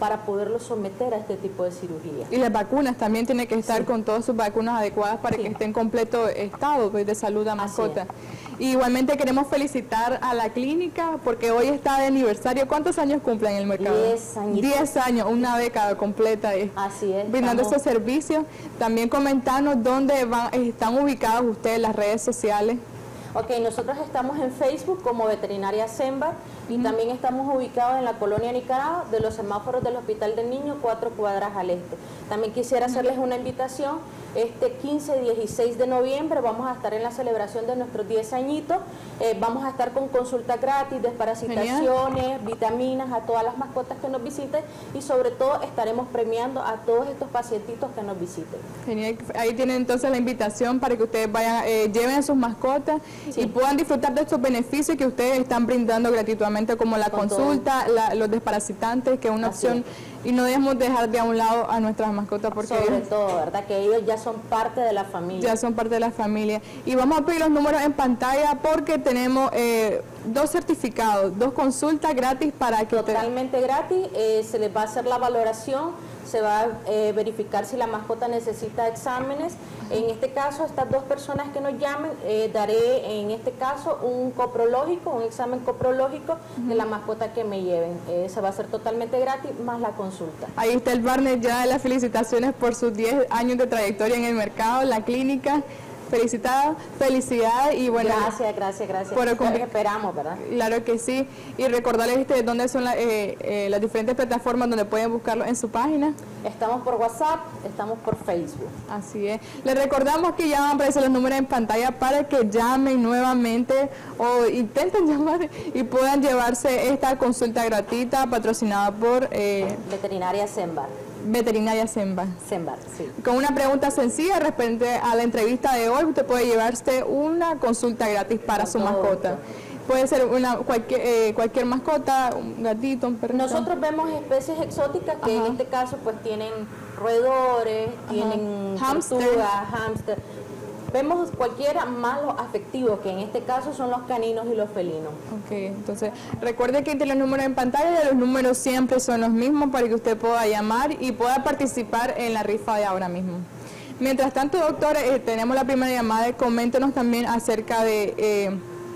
para poderlo someter a este tipo de cirugía. Y las vacunas también tienen que estar Sí. con todas sus vacunas adecuadas para Sí. que esté en completo estado pues, de salud la mascota. Y igualmente queremos felicitar a la clínica porque hoy está de aniversario. ¿Cuántos años cumplen en el mercado? Diez añitos. Diez años, una década completa. eh, Así es. Brindando estamos- ese servicio. También comentarnos dónde van, están ubicados ustedes las redes sociales. Ok, nosotros estamos en Facebook como Veterinaria Sembar y también estamos ubicados en la colonia Nicaragua de los semáforos del Hospital del Niño, cuatro cuadras al este. También quisiera hacerles una invitación. Este quince y dieciséis de noviembre vamos a estar en la celebración de nuestros diez añitos. Eh, vamos a estar con consulta gratis, desparasitaciones, vitaminas a todas las mascotas que nos visiten y sobre todo estaremos premiando a todos estos pacientitos que nos visiten. Genial. Ahí tienen entonces la invitación para que ustedes vayan, eh, lleven a sus mascotas Sí. y puedan disfrutar de estos beneficios que ustedes están brindando gratuitamente, como la Con consulta, la- los desparasitantes, que es una Así opción, y no debemos dejar de a un lado a nuestras mascotas porque Sobre ellos todo, ¿verdad? Que ellos ya son parte de la familia. ya son parte de la familia. Y vamos a pedir los números en pantalla porque tenemos eh, dos certificados, dos consultas gratis para que ustedes... Totalmente gratis, eh, se les va a hacer la valoración, se va a eh, verificar si la mascota necesita exámenes. En este caso, estas dos personas que nos llamen, eh, daré en este caso un coprológico, un examen coprológico de la mascota que me lleven. Eh, se va a hacer totalmente gratis, más la consulta. Ahí está el Barney ya, las felicitaciones por sus diez años de trayectoria en el mercado, la clínica. Felicitados, felicidades y bueno... Gracias, gracias, gracias. Por el Los convi- esperamos, ¿verdad? Claro que sí. Y recordarles este, dónde son la- eh, eh, las diferentes plataformas donde pueden buscarlo en su página. Estamos por WhatsApp, estamos por Facebook. Así es. Les recordamos que ya van a aparecer los números en pantalla para que llamen nuevamente o intenten llamar y puedan llevarse esta consulta gratuita patrocinada por eh, Veterinaria Sembar. Veterinaria Semba. Sembar, sí. Con una pregunta sencilla respecto a la entrevista de hoy, usted puede llevarse una consulta gratis para Con su todo mascota. gusto. Puede ser una cualquier, eh, cualquier mascota, un gatito, un perrito. Nosotros vemos especies exóticas que Ajá. en este caso pues tienen roedores, tienen Hámster. tortugas, hámster. Vemos cualquiera más los afectivos, que en este caso son los caninos y los felinos. Ok, entonces recuerde que tiene los números en pantalla y los números siempre son los mismos para que usted pueda llamar y pueda participar en la rifa de ahora mismo. Mientras tanto, doctor, eh, tenemos la primera llamada. Coméntenos también acerca de eh,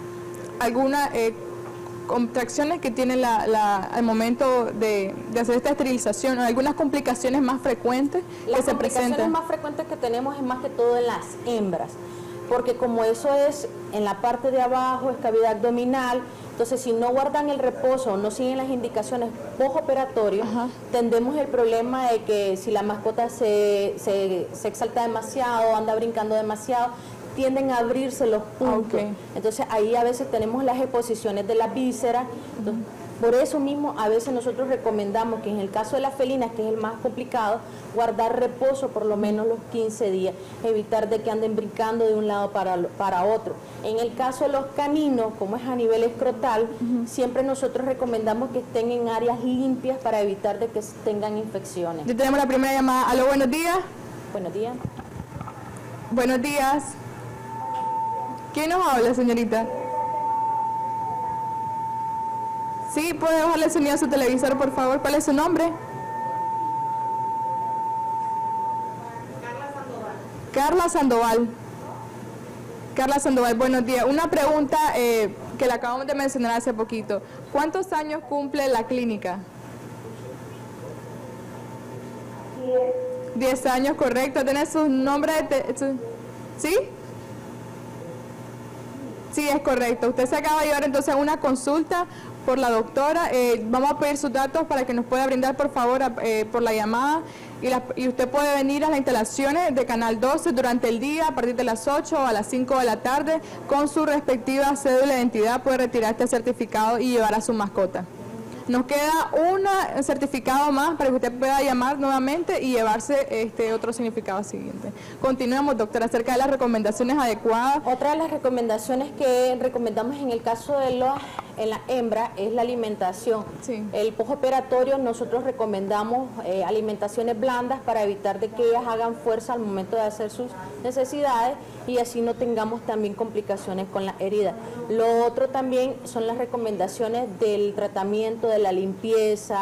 algunas eh, contracciones que tiene la, la- al momento de, de hacer esta esterilización, algunas complicaciones más frecuentes Las que se complicaciones presentan. más frecuentes que tenemos es más que todo en las hembras, porque como eso es en la parte de abajo, es cavidad abdominal, entonces si no guardan el reposo, no siguen las indicaciones postoperatorias, Ajá. tendemos el problema de que si la mascota se, se, se exalta demasiado, anda brincando demasiado, tienden a abrirse los puntos. Ok. Entonces ahí a veces tenemos las exposiciones de la víscera. Entonces, por eso mismo a veces nosotros recomendamos que en el caso de las felinas, que es el más complicado, guardar reposo por lo menos los quince días, evitar de que anden brincando de un lado para, para otro. En el caso de los caninos, como es a nivel escrotal, siempre nosotros recomendamos que estén en áreas limpias para evitar de que tengan infecciones. Ya tenemos la primera llamada. Aló, buenos días. Buenos días. Buenos días. ¿Quién nos habla, señorita? Sí, puede bajarle el sonido a su televisor, por favor. ¿Cuál es su nombre? Carla Sandoval. Carla Sandoval, buenos días. Una pregunta eh, que la acabamos de mencionar hace poquito. ¿Cuántos años cumple la clínica? Diez años, correcto. ¿Tiene su nombre? De te- su- ¿Sí? Sí, es correcto. Usted se acaba de llevar entonces una consulta por la doctora. Eh, vamos a pedir sus datos para que nos pueda brindar, por favor, a- eh, por la llamada. Y, la- y usted puede venir a las instalaciones de Canal doce durante el día, a partir de las ocho o a las cinco de la tarde, con su respectiva cédula de identidad, puede retirar este certificado y llevar a su mascota. Nos queda un certificado más para que usted pueda llamar nuevamente y llevarse este otro significado siguiente. Continuamos, doctora, acerca de las recomendaciones adecuadas. Otra de las recomendaciones que recomendamos en el caso de los, en la hembra es la alimentación. Sí. El postoperatorio nosotros recomendamos eh, alimentaciones blandas para evitar de que ellas hagan fuerza al momento de hacer sus necesidades y así no tengamos también complicaciones con la herida. Lo otro también son las recomendaciones del tratamiento, de la limpieza,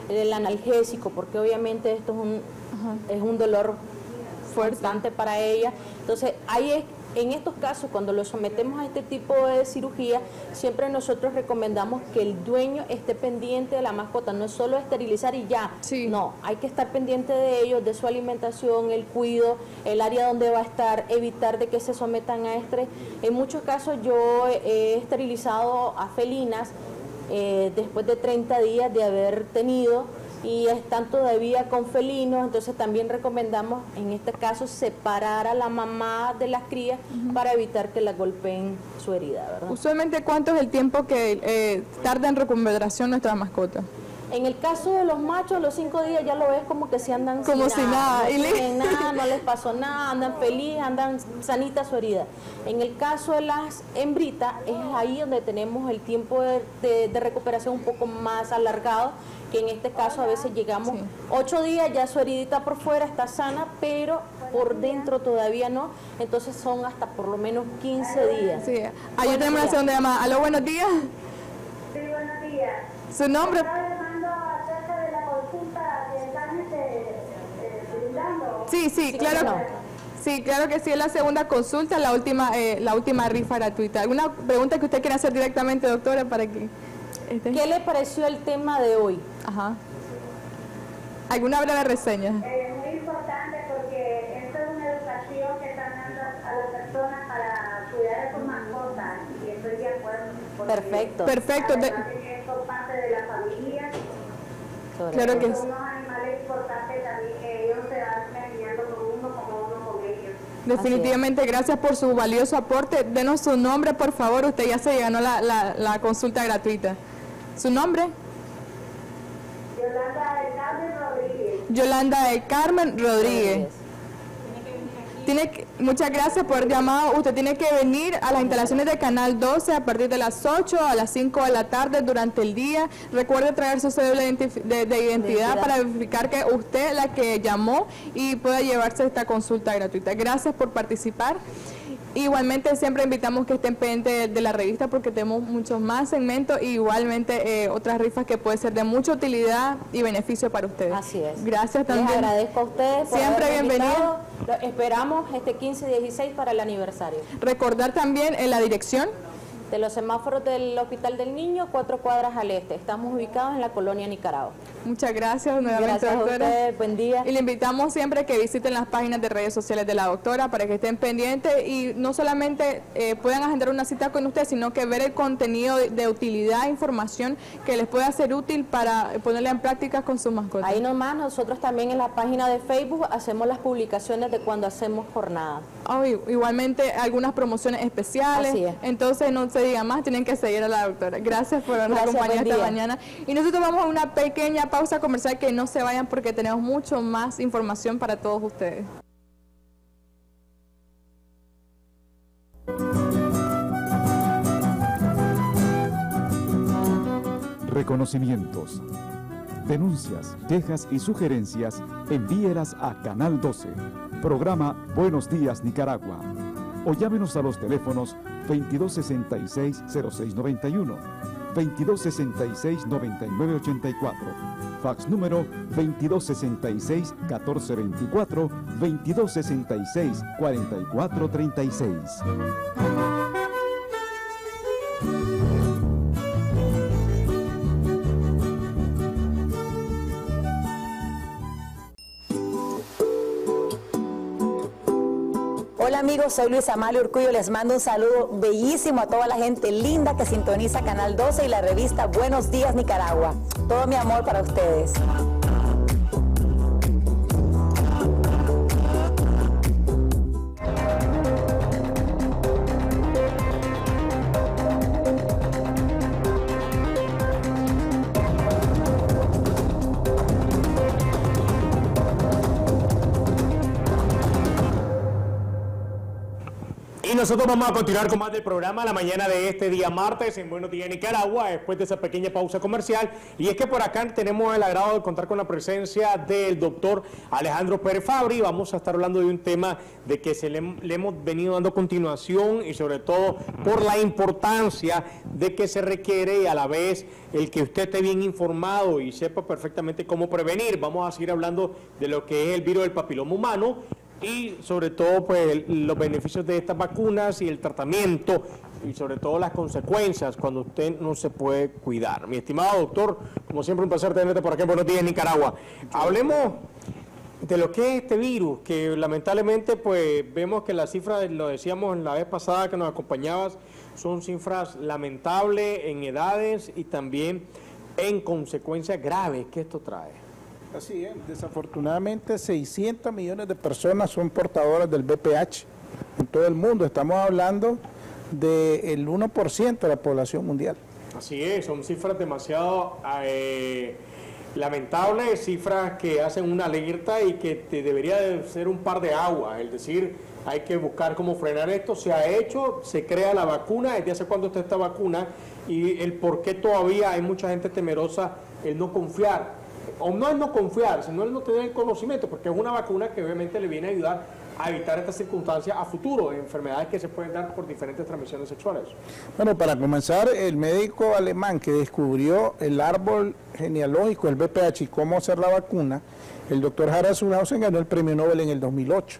el analgésico, porque obviamente esto es un, es un dolor fuerte para ella. Entonces, ahí es, en estos casos, cuando lo sometemos a este tipo de cirugía, siempre nosotros recomendamos que el dueño esté pendiente de la mascota, no es solo esterilizar y ya, sí. no, hay que estar pendiente de ellos, de su alimentación, el cuido, el área donde va a estar, evitar de que se sometan a estrés. En muchos casos yo he esterilizado a felinas eh, después de treinta días de haber tenido, y están todavía con felinos, entonces también recomendamos en este caso separar a la mamá de las crías uh-huh. para evitar que la golpeen su herida, ¿verdad? Usualmente, ¿cuánto es el tiempo que eh, tarda en recuperación nuestra mascota? En el caso de los machos, los cinco días ya lo ves como que se andan como sin si nada, nada, no, ¿Y tienen nada, no les pasó nada, andan felices, andan sanitas su herida. En el caso de las hembritas, es ahí donde tenemos el tiempo de, de, de recuperación un poco más alargado, que en este caso a veces llegamos sí. ocho días, ya su heridita por fuera está sana, pero por dentro todavía no, entonces son hasta por lo menos quince días. Sí, ahí tenemos la segunda llamada. Aló, buenos días. Sí, buenos días. ¿Su nombre? Estaba llamando acerca de la consulta que están este, eh, brindando. Sí, sí, sí, claro. No. Sí, claro que sí, es la segunda consulta, la última, eh, la última rifa gratuita. ¿Alguna pregunta que usted quiera hacer directamente, doctora, para que... Este... ¿Qué le pareció el tema de hoy? Ajá. ¿Alguna breve reseña? Es muy importante porque esto es una educación que están dando a las personas para cuidar a sus mascotas y estoy de acuerdo. Perfecto. Perfecto. De... es por parte de la familia. Claro que sí. Son unos animales importantes también que ellos se van enseñando con uno como uno con ellos. Definitivamente, gracias por su valioso aporte. Denos su nombre, por favor. Usted ya se ganó la, la, la consulta gratuita. ¿Su nombre? Yolanda del Carmen Rodríguez. Yolanda del Carmen Rodríguez. Tiene que, muchas gracias por haber llamado. Usted tiene que venir a las instalaciones de Canal doce a partir de las ocho a las cinco de la tarde durante el día. Recuerde traer su cédula de, de, de identidad para verificar que usted es la que llamó y pueda llevarse esta consulta gratuita. Gracias por participar. Igualmente siempre invitamos que estén pendientes de, de la revista porque tenemos muchos más segmentos y igualmente eh, otras rifas que pueden ser de mucha utilidad y beneficio para ustedes. Así es. Gracias también. Les agradezco a ustedes por siempre bienvenidos. Esperamos este quince dieciséis para el aniversario. Recordar también en la dirección de los semáforos del Hospital del Niño, cuatro cuadras al este. Estamos ubicados en la colonia Nicaragua. Muchas gracias nuevamente, gracias doctora. A ustedes, buen día. Y le invitamos siempre que visiten las páginas de redes sociales de la doctora para que estén pendientes y no solamente eh, puedan agendar una cita con usted, sino que ver el contenido de, de utilidad, información que les pueda ser útil para ponerla en práctica con sus mascotas. Ahí nomás, nosotros también en la página de Facebook hacemos las publicaciones de cuando hacemos jornada. Oh, igualmente algunas promociones especiales. Así es. Entonces no se diga más, tienen que seguir a la doctora. Gracias por habernos acompañado esta mañana. Y nosotros vamos a una pequeña pausa comercial, que no se vayan porque tenemos mucho más información para todos ustedes. Reconocimientos, denuncias, quejas y sugerencias, envíelas a Canal doce, programa Buenos Días Nicaragua, o llámenos a los teléfonos veintidós sesenta y seis, cero seis noventa y uno, veintidós sesenta y seis, noventa y nueve ochenta y cuatro, fax número veintidós sesenta y seis, catorce veinticuatro, veintidós sesenta y seis, cuarenta y cuatro treinta y seis. Hola amigos, soy Luis Amalio Urcullo, les mando un saludo bellísimo a toda la gente linda que sintoniza Canal doce y la revista Buenos Días Nicaragua. Todo mi amor para ustedes. Y nosotros vamos a continuar con más del programa la mañana de este día martes en Buenos Días Nicaragua, después de esa pequeña pausa comercial. Y es que por acá tenemos el agrado de contar con la presencia del doctor Alejandro Pérez Fabri. Vamos a estar hablando de un tema de que se le, le hemos venido dando continuación y sobre todo por la importancia de que se requiere y a la vez el que usted esté bien informado y sepa perfectamente cómo prevenir. Vamos a seguir hablando de lo que es el virus del papiloma humano y sobre todo pues los beneficios de estas vacunas y el tratamiento y sobre todo las consecuencias cuando usted no se puede cuidar. Mi estimado doctor, como siempre un placer tenerte por aquí en Buenos Días Nicaragua. Hablemos de lo que es este virus, que lamentablemente pues vemos que las cifras, lo decíamos la vez pasada que nos acompañabas, son cifras lamentables en edades y también en consecuencias graves que esto trae. Así es, desafortunadamente seiscientos millones de personas son portadoras del V P H en todo el mundo. Estamos hablando del uno por ciento de la población mundial. Así es, son cifras demasiado eh, lamentables, cifras que hacen una alerta y que te debería de ser un par de aguas, es decir, hay que buscar cómo frenar esto. Se ha hecho, se crea la vacuna, ¿desde hace cuándo está esta vacuna? Y el por qué todavía hay mucha gente temerosa el no confiar. O no es no confiar, sino el no tener el conocimiento, porque es una vacuna que obviamente le viene a ayudar a evitar estas circunstancias a futuro, enfermedades que se pueden dar por diferentes transmisiones sexuales. Bueno, para comenzar, el médico alemán que descubrió el árbol genealógico, el V P H, y cómo hacer la vacuna, el doctor Harald Suhausen, ganó el premio Nobel en el dos mil ocho.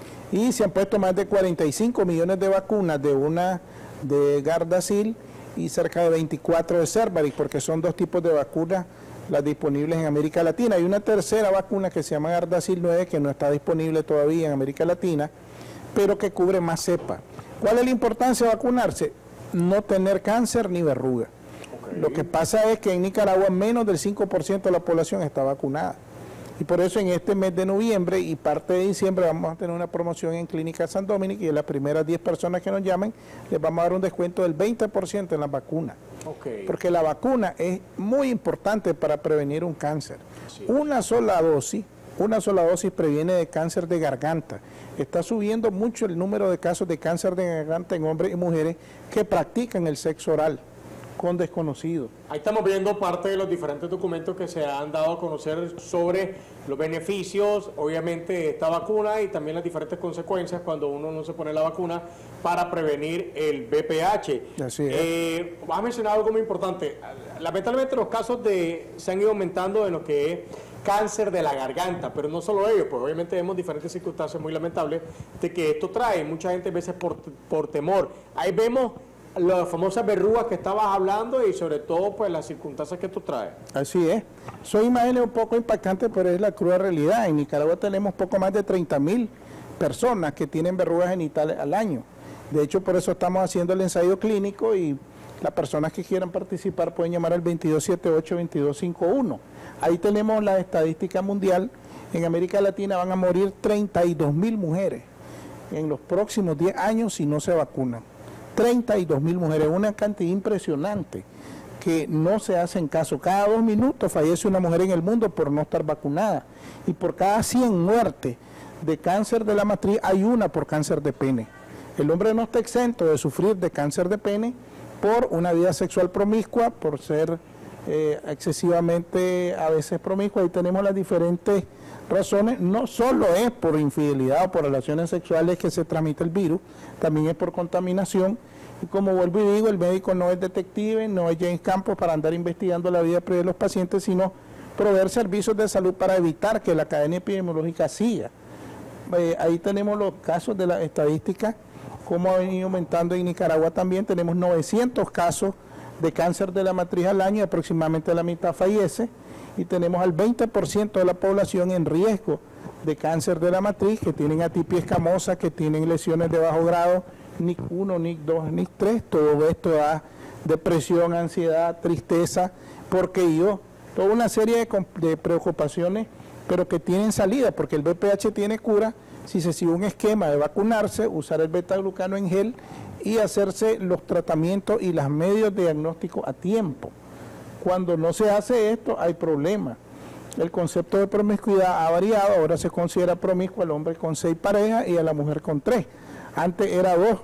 Y se han puesto más de cuarenta y cinco millones de vacunas, de una de Gardasil y cerca de veinticuatro de Cervarix, porque son dos tipos de vacunas las disponibles en América Latina. Hay una tercera vacuna que se llama Gardasil nueve que no está disponible todavía en América Latina, pero que cubre más cepas. ¿Cuál es la importancia de vacunarse? No tener cáncer ni verruga. Okay. Lo que pasa es que en Nicaragua menos del cinco por ciento de la población está vacunada. Y por eso en este mes de noviembre y parte de diciembre vamos a tener una promoción en Clínica San Dominic y a las primeras diez personas que nos llamen les vamos a dar un descuento del veinte por ciento en las vacunas. Okay. Porque la vacuna es muy importante para prevenir un cáncer. Sí. Una sola dosis, una sola dosis previene de cáncer de garganta. Está subiendo mucho el número de casos de cáncer de garganta en hombres y mujeres que practican el sexo oral con desconocidos. Ahí estamos viendo parte de los diferentes documentos que se han dado a conocer sobre los beneficios, obviamente, de esta vacuna y también las diferentes consecuencias cuando uno no se pone la vacuna para prevenir el V P H. Así es. Eh, has mencionado algo muy importante. Lamentablemente los casos de se han ido aumentando de lo que es cáncer de la garganta, pero no solo ello, pues obviamente vemos diferentes circunstancias muy lamentables de que esto trae, mucha gente a veces por, por temor. Ahí vemos las famosas verrugas que estabas hablando y sobre todo pues las circunstancias que esto trae. Así es. Son imágenes un poco impactantes, pero es la cruda realidad. En Nicaragua tenemos poco más de treinta mil personas que tienen verrugas genitales al año. De hecho, por eso estamos haciendo el ensayo clínico y las personas que quieran participar pueden llamar al veintidós setenta y ocho, veintidós cincuenta y uno. Ahí tenemos la estadística mundial. En América Latina van a morir treinta y dos mil mujeres en los próximos diez años si no se vacunan. treinta y dos mil mujeres, una cantidad impresionante que no se hacen caso. Cada dos minutos fallece una mujer en el mundo por no estar vacunada y por cada cien muertes de cáncer de la matriz hay una por cáncer de pene. El hombre no está exento de sufrir de cáncer de pene por una vida sexual promiscua, por ser eh, excesivamente a veces promiscua. Ahí tenemos las diferentes razones. No solo es por infidelidad o por relaciones sexuales que se transmite el virus, también es por contaminación. Y como vuelvo y digo, el médico no es detective, no es James Campos para andar investigando la vida privada de los pacientes, sino proveer servicios de salud para evitar que la cadena epidemiológica siga. Eh, ahí tenemos los casos de la estadística, como ha venido aumentando en Nicaragua también. Tenemos novecientos casos de cáncer de la matriz al año y aproximadamente la mitad fallece. Y tenemos al veinte por ciento de la población en riesgo de cáncer de la matriz, que tienen atipia escamosa, que tienen lesiones de bajo grado, N I C uno, N I C dos, N I C tres, todo esto da depresión, ansiedad, tristeza, porque yo, toda una serie de, de preocupaciones, pero que tienen salida, porque el V P H tiene cura si se sigue un esquema de vacunarse, usar el beta-glucano en gel y hacerse los tratamientos y los medios de diagnóstico a tiempo. Cuando no se hace esto, hay problemas. El concepto de promiscuidad ha variado, ahora se considera promiscuo al hombre con seis parejas y a la mujer con tres. Antes era dos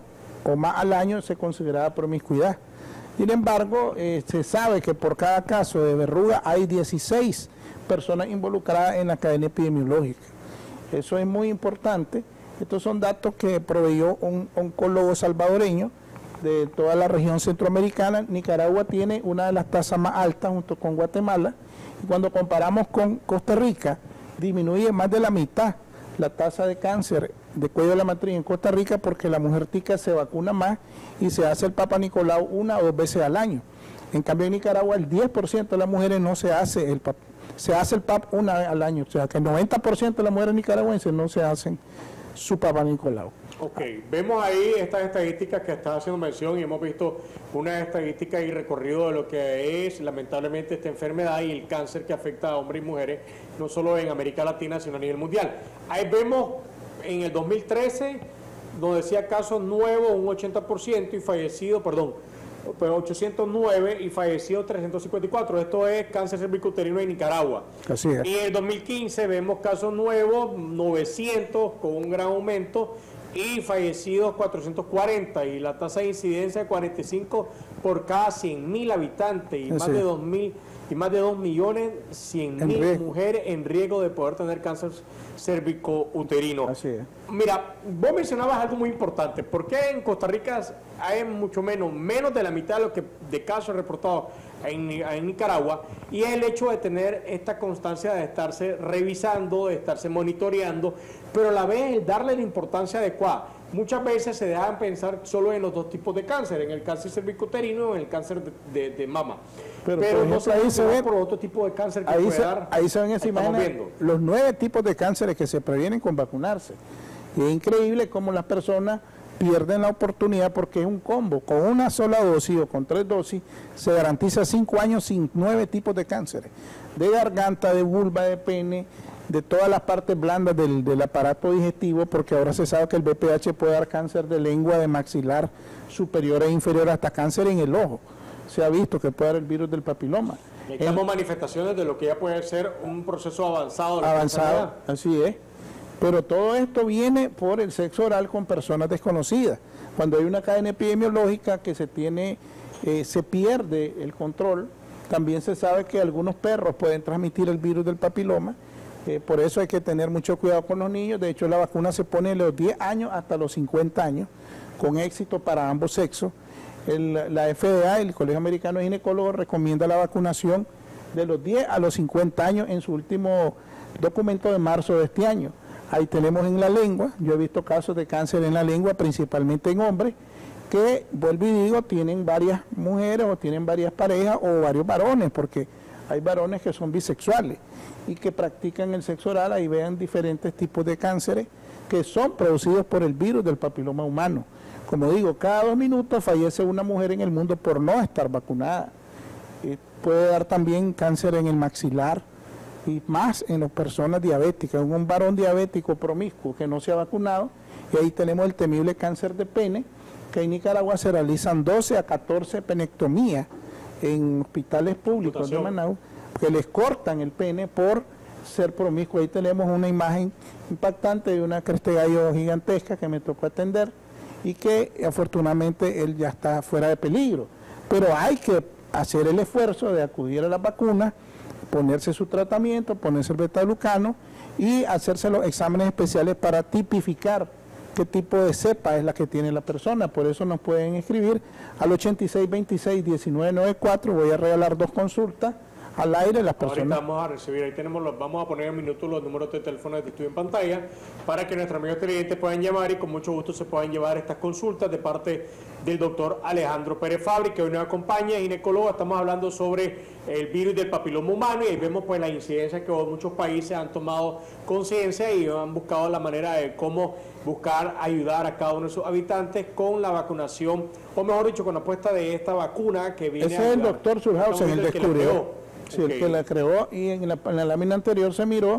o más al año se considera promiscuidad. Sin embargo, eh, se sabe que por cada caso de verruga hay dieciséis personas involucradas en la cadena epidemiológica. Eso es muy importante. Estos son datos que proveyó un oncólogo salvadoreño de toda la región centroamericana. Nicaragua tiene una de las tasas más altas junto con Guatemala. Y cuando comparamos con Costa Rica, disminuye más de la mitad la tasa de cáncer de cuello de la matriz en Costa Rica, porque la mujer tica se vacuna más y se hace el Papa Nicolau una o dos veces al año. En cambio en Nicaragua el diez por ciento de las mujeres no se hace el Papa, se hace el Papa una vez al año, o sea que el noventa por ciento de las mujeres nicaragüenses no se hacen su Papa Nicolau. Ok, vemos ahí estas estadísticas que está haciendo mención y hemos visto una estadística y recorrido de lo que es lamentablemente esta enfermedad y el cáncer que afecta a hombres y mujeres, no solo en América Latina, sino a nivel mundial. Ahí vemos en el dos mil trece, donde decía casos nuevos un ochenta por ciento y fallecidos, perdón, pues ochocientos nueve y fallecidos trescientos cincuenta y cuatro. Esto es cáncer cervicuterino en Nicaragua. Así es. Y en el dos mil quince vemos casos nuevos, novecientos, con un gran aumento, y fallecidos cuatrocientos cuarenta, y la tasa de incidencia de cuarenta y cinco por cada cien mil habitantes, y más de dos mil y más de dos millones cien mil mujeres en riesgo de poder tener cáncer cervicouterino. Así es. Mira, vos mencionabas algo muy importante. ¿Por qué en Costa Rica hay mucho menos, menos de la mitad de lo que de casos reportados en, en Nicaragua? Y es el hecho de tener esta constancia de estarse revisando, de estarse monitoreando, pero a la vez el darle la importancia adecuada. Muchas veces se dejan pensar solo en los dos tipos de cáncer, en el cáncer cervicuterino y en el cáncer de, de, de mama. Pero, pero por no ejemplo, se ahí se ve por otro tipo de cáncer que ahí puede se, dar. ahí se ven esa imagen, los nueve tipos de cánceres que se previenen con vacunarse. Y es increíble cómo las personas pierden la oportunidad, porque es un combo. Con una sola dosis o con tres dosis se garantiza cinco años sin nueve tipos de cánceres. De garganta, de vulva, de pene, de todas las partes blandas del, del aparato digestivo, porque ahora se sabe que el B P H puede dar cáncer de lengua, de maxilar superior e inferior, hasta cáncer en el ojo. Se ha visto que puede dar el virus del papiloma. Necesitamos manifestaciones de lo que ya puede ser un proceso avanzado. De la avanzado, así es. Pero todo esto viene por el sexo oral con personas desconocidas. Cuando hay una cadena epidemiológica que se tiene, eh, se pierde el control, también se sabe que algunos perros pueden transmitir el virus del papiloma. Eh, por eso hay que tener mucho cuidado con los niños. De hecho, la vacuna se pone de los diez años hasta los cincuenta años, con éxito para ambos sexos. El, la F D A, el Colegio Americano de Ginecólogos, recomienda la vacunación de los diez a los cincuenta años en su último documento de marzo de este año. Ahí tenemos en la lengua, yo he visto casos de cáncer en la lengua, principalmente en hombres, que, vuelvo y digo, tienen varias mujeres o tienen varias parejas o varios varones, porque hay varones que son bisexuales y que practican el sexo oral. Ahí vean diferentes tipos de cánceres que son producidos por el virus del papiloma humano. Como digo, cada dos minutos fallece una mujer en el mundo por no estar vacunada. Eh, puede dar también cáncer en el maxilar y más en las personas diabéticas. Un varón diabético promiscuo que no se ha vacunado, y ahí tenemos el temible cáncer de pene, que en Nicaragua se realizan doce a catorce penectomías en hospitales públicos de Manaus, que les cortan el pene por ser promiscuo. Ahí tenemos una imagen impactante de una cresta de gallo gigantesca que me tocó atender, y que afortunadamente él ya está fuera de peligro. Pero hay que hacer el esfuerzo de acudir a las vacunas, ponerse su tratamiento, ponerse el beta-glucano y hacerse los exámenes especiales para tipificar qué tipo de cepa es la que tiene la persona. Por eso nos pueden escribir al ochenta y seis veintiséis diecinueve noventa y cuatro. Voy a regalar dos consultas al aire. Las personas... Ahorita vamos a recibir, ahí tenemos los, vamos a poner en minutos los números de teléfono de estudio en pantalla para que nuestros amigos televidentes puedan llamar y con mucho gusto se puedan llevar estas consultas de parte del doctor Alejandro Pérez Fabri, que hoy nos acompaña, ginecólogo. Estamos hablando sobre el virus del papiloma humano y ahí vemos pues la incidencia que muchos países han tomado conciencia y han buscado la manera de cómo buscar ayudar a cada uno de sus habitantes con la vacunación, o mejor dicho, con la puesta de esta vacuna que viene. Ese es el doctor Surhausen, el descubrió. Sí, okay. El que la creó, y en la, en la lámina anterior se miró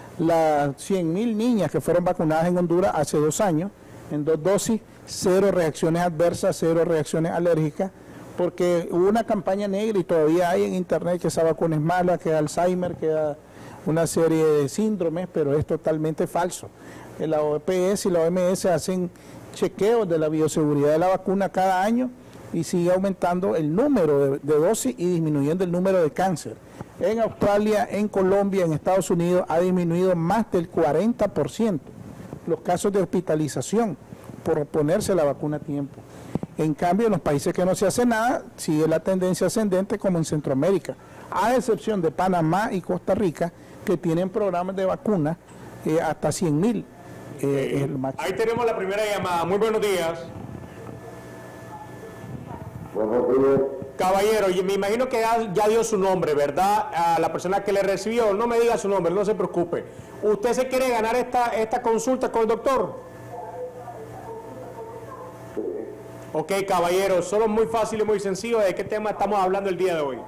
las cien mil niñas que fueron vacunadas en Honduras hace dos años, en dos dosis, cero reacciones adversas, cero reacciones alérgicas, porque hubo una campaña negra y todavía hay en internet que esa vacuna es mala, que da Alzheimer, que da una serie de síndromes, pero es totalmente falso. La O P S y la O M S hacen chequeos de la bioseguridad de la vacuna cada año y sigue aumentando el número de, de dosis y disminuyendo el número de cáncer. En Australia, en Colombia, en Estados Unidos ha disminuido más del cuarenta por ciento los casos de hospitalización por ponerse la vacuna a tiempo. En cambio, en los países que no se hace nada, sigue la tendencia ascendente como en Centroamérica, a excepción de Panamá y Costa Rica, que tienen programas de vacuna eh, hasta cien mil. Eh, Ahí tenemos la primera llamada. Muy buenos días. Buenos días. Caballero, me imagino que ya, ya dio su nombre, ¿verdad? A la persona que le recibió. No me diga su nombre, no se preocupe. ¿Usted se quiere ganar esta, esta consulta con el doctor? Sí. Ok, caballero, solo muy fácil y muy sencillo. ¿De qué tema estamos hablando el día de hoy?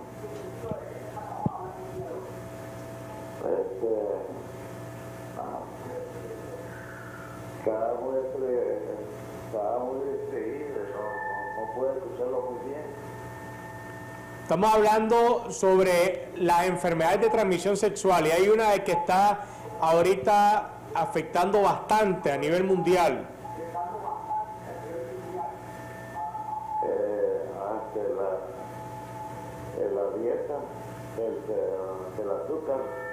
Este, cada vez está muy distraído, no, no puede escucharlo muy bien. Estamos hablando sobre las enfermedades de transmisión sexual y hay una de que está ahorita afectando bastante a nivel mundial. Eh, ante la, en la dieta, el, el azúcar.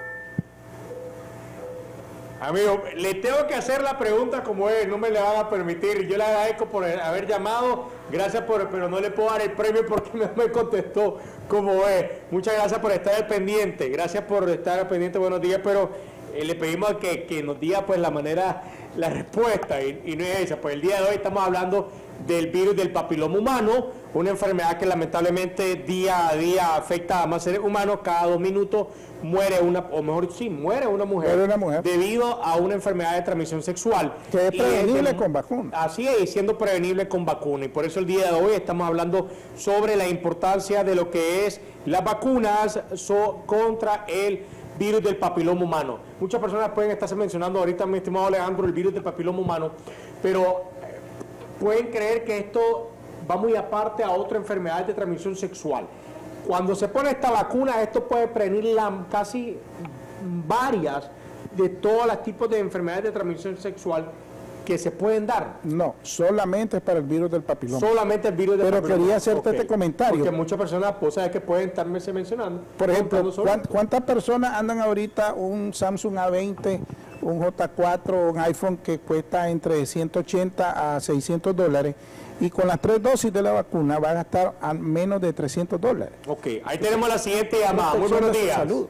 Amigo, le tengo que hacer la pregunta como es, no me le van a permitir. Yo le agradezco por haber llamado, gracias por, pero no le puedo dar el premio porque no me contestó como es. Muchas gracias por estar al pendiente, gracias por estar al pendiente, buenos días, pero eh, le pedimos que, que nos diga pues la manera, la respuesta y, y no es esa. Pues el día de hoy estamos hablando del virus del papiloma humano, una enfermedad que lamentablemente día a día afecta a más seres humanos. Cada dos minutos muere una, o mejor sí, muere una mujer, muere una mujer debido a una enfermedad de transmisión sexual. Que es prevenible es de, con vacuna. Así es, siendo prevenible con vacuna. Y por eso el día de hoy estamos hablando sobre la importancia de lo que es las vacunas so, contra el virus del papiloma humano. Muchas personas pueden estarse mencionando ahorita, mi estimado Alejandro, el virus del papiloma humano, pero pueden creer que esto va muy aparte a otra enfermedad de transmisión sexual. Cuando se pone esta vacuna, esto puede prevenir la, casi varias de todos los tipos de enfermedades de transmisión sexual que se pueden dar. No, solamente es para el virus del papiloma. Solamente el virus del Pero papiloma. quería hacerte Okay. este comentario. Porque muchas personas, pues, sabes que pueden estarme mencionando. Por ejemplo, ¿cuán- ¿cuántas personas andan ahorita un Samsung A veinte, un J cuatro, un iPhone que cuesta entre ciento ochenta a seiscientos dólares? Y con las tres dosis de la vacuna va a gastar a menos de trescientos dólares. Ok, ahí tenemos la siguiente llamada. Muy Protección buenos de su días. salud.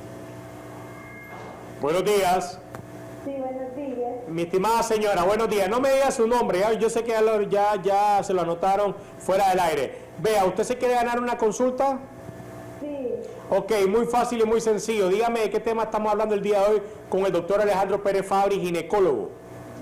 Buenos días. Sí, buenos días. Mi estimada señora, buenos días. No me diga su nombre, ¿ya? Yo sé que ya, lo- ya, ya se lo anotaron fuera del aire. Vea, ¿usted se quiere ganar una consulta? Sí. Ok, muy fácil y muy sencillo. Dígame de qué tema estamos hablando el día de hoy con el doctor Alejandro Pérez Fabri, ginecólogo.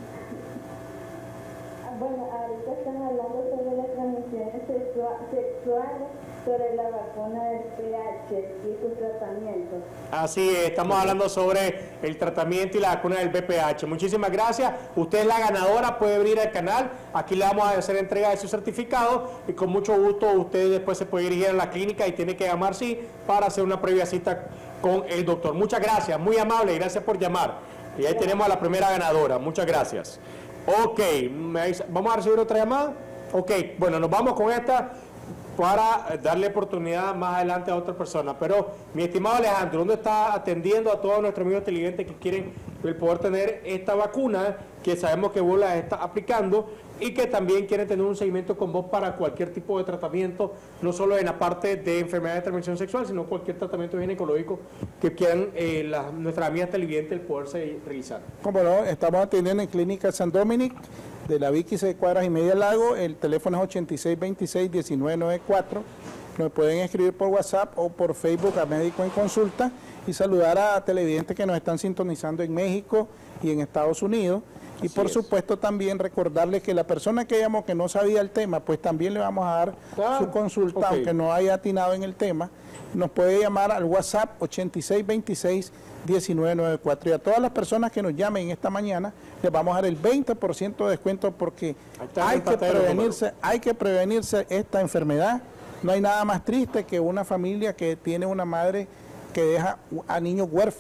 Bueno, ahorita están hablando sobre las transmisiones sexua- sexuales, sobre la vacuna del P H y sus tratamientos. Así es, estamos hablando sobre el tratamiento y la vacuna del B P H. Muchísimas gracias. Usted es la ganadora, puede venir al canal. Aquí le vamos a hacer entrega de su certificado y con mucho gusto usted después se puede dirigir a la clínica y tiene que llamar, sí, para hacer una previa cita con el doctor. Muchas gracias, muy amable, y gracias por llamar. Y ahí tenemos a la primera ganadora. Muchas gracias. Ok, me- ¿vamos a recibir otra llamada? Ok, bueno, nos vamos con esta para darle oportunidad más adelante a otra persona. Pero, mi estimado Alejandro, ¿dónde está atendiendo a todos nuestros amigos inteligentes que quieren el poder tener esta vacuna, que sabemos que vos la estás aplicando y que también quieren tener un seguimiento con vos para cualquier tipo de tratamiento, no solo en la parte de enfermedades de transmisión sexual, sino cualquier tratamiento ginecológico que quieran eh, las, nuestras amigas televidentes el poderse realizar? Como no, estamos atendiendo en Clínica San Dominic, de la Vicky seis cuadras y media Lago. El teléfono es ochenta y seis veintiséis diecinueve noventa y cuatro. Nos pueden escribir por WhatsApp o por Facebook a Médico en Consulta, y saludar a televidentes que nos están sintonizando en México y en Estados Unidos. Y Así por es. supuesto también recordarles que la persona que llamó que no sabía el tema, pues también le vamos a dar Claro. su consulta, Ok. aunque no haya atinado en el tema. Nos puede llamar al WhatsApp ochenta y seis veintiséis diecinueve noventa y cuatro. Y a todas las personas que nos llamen esta mañana les vamos a dar el veinte por ciento de descuento, porque Ahí está hay en que pantalla el prevenirse, hay que prevenirse esta enfermedad. No hay nada más triste que una familia que tiene una madre que deja a niños huérfanos.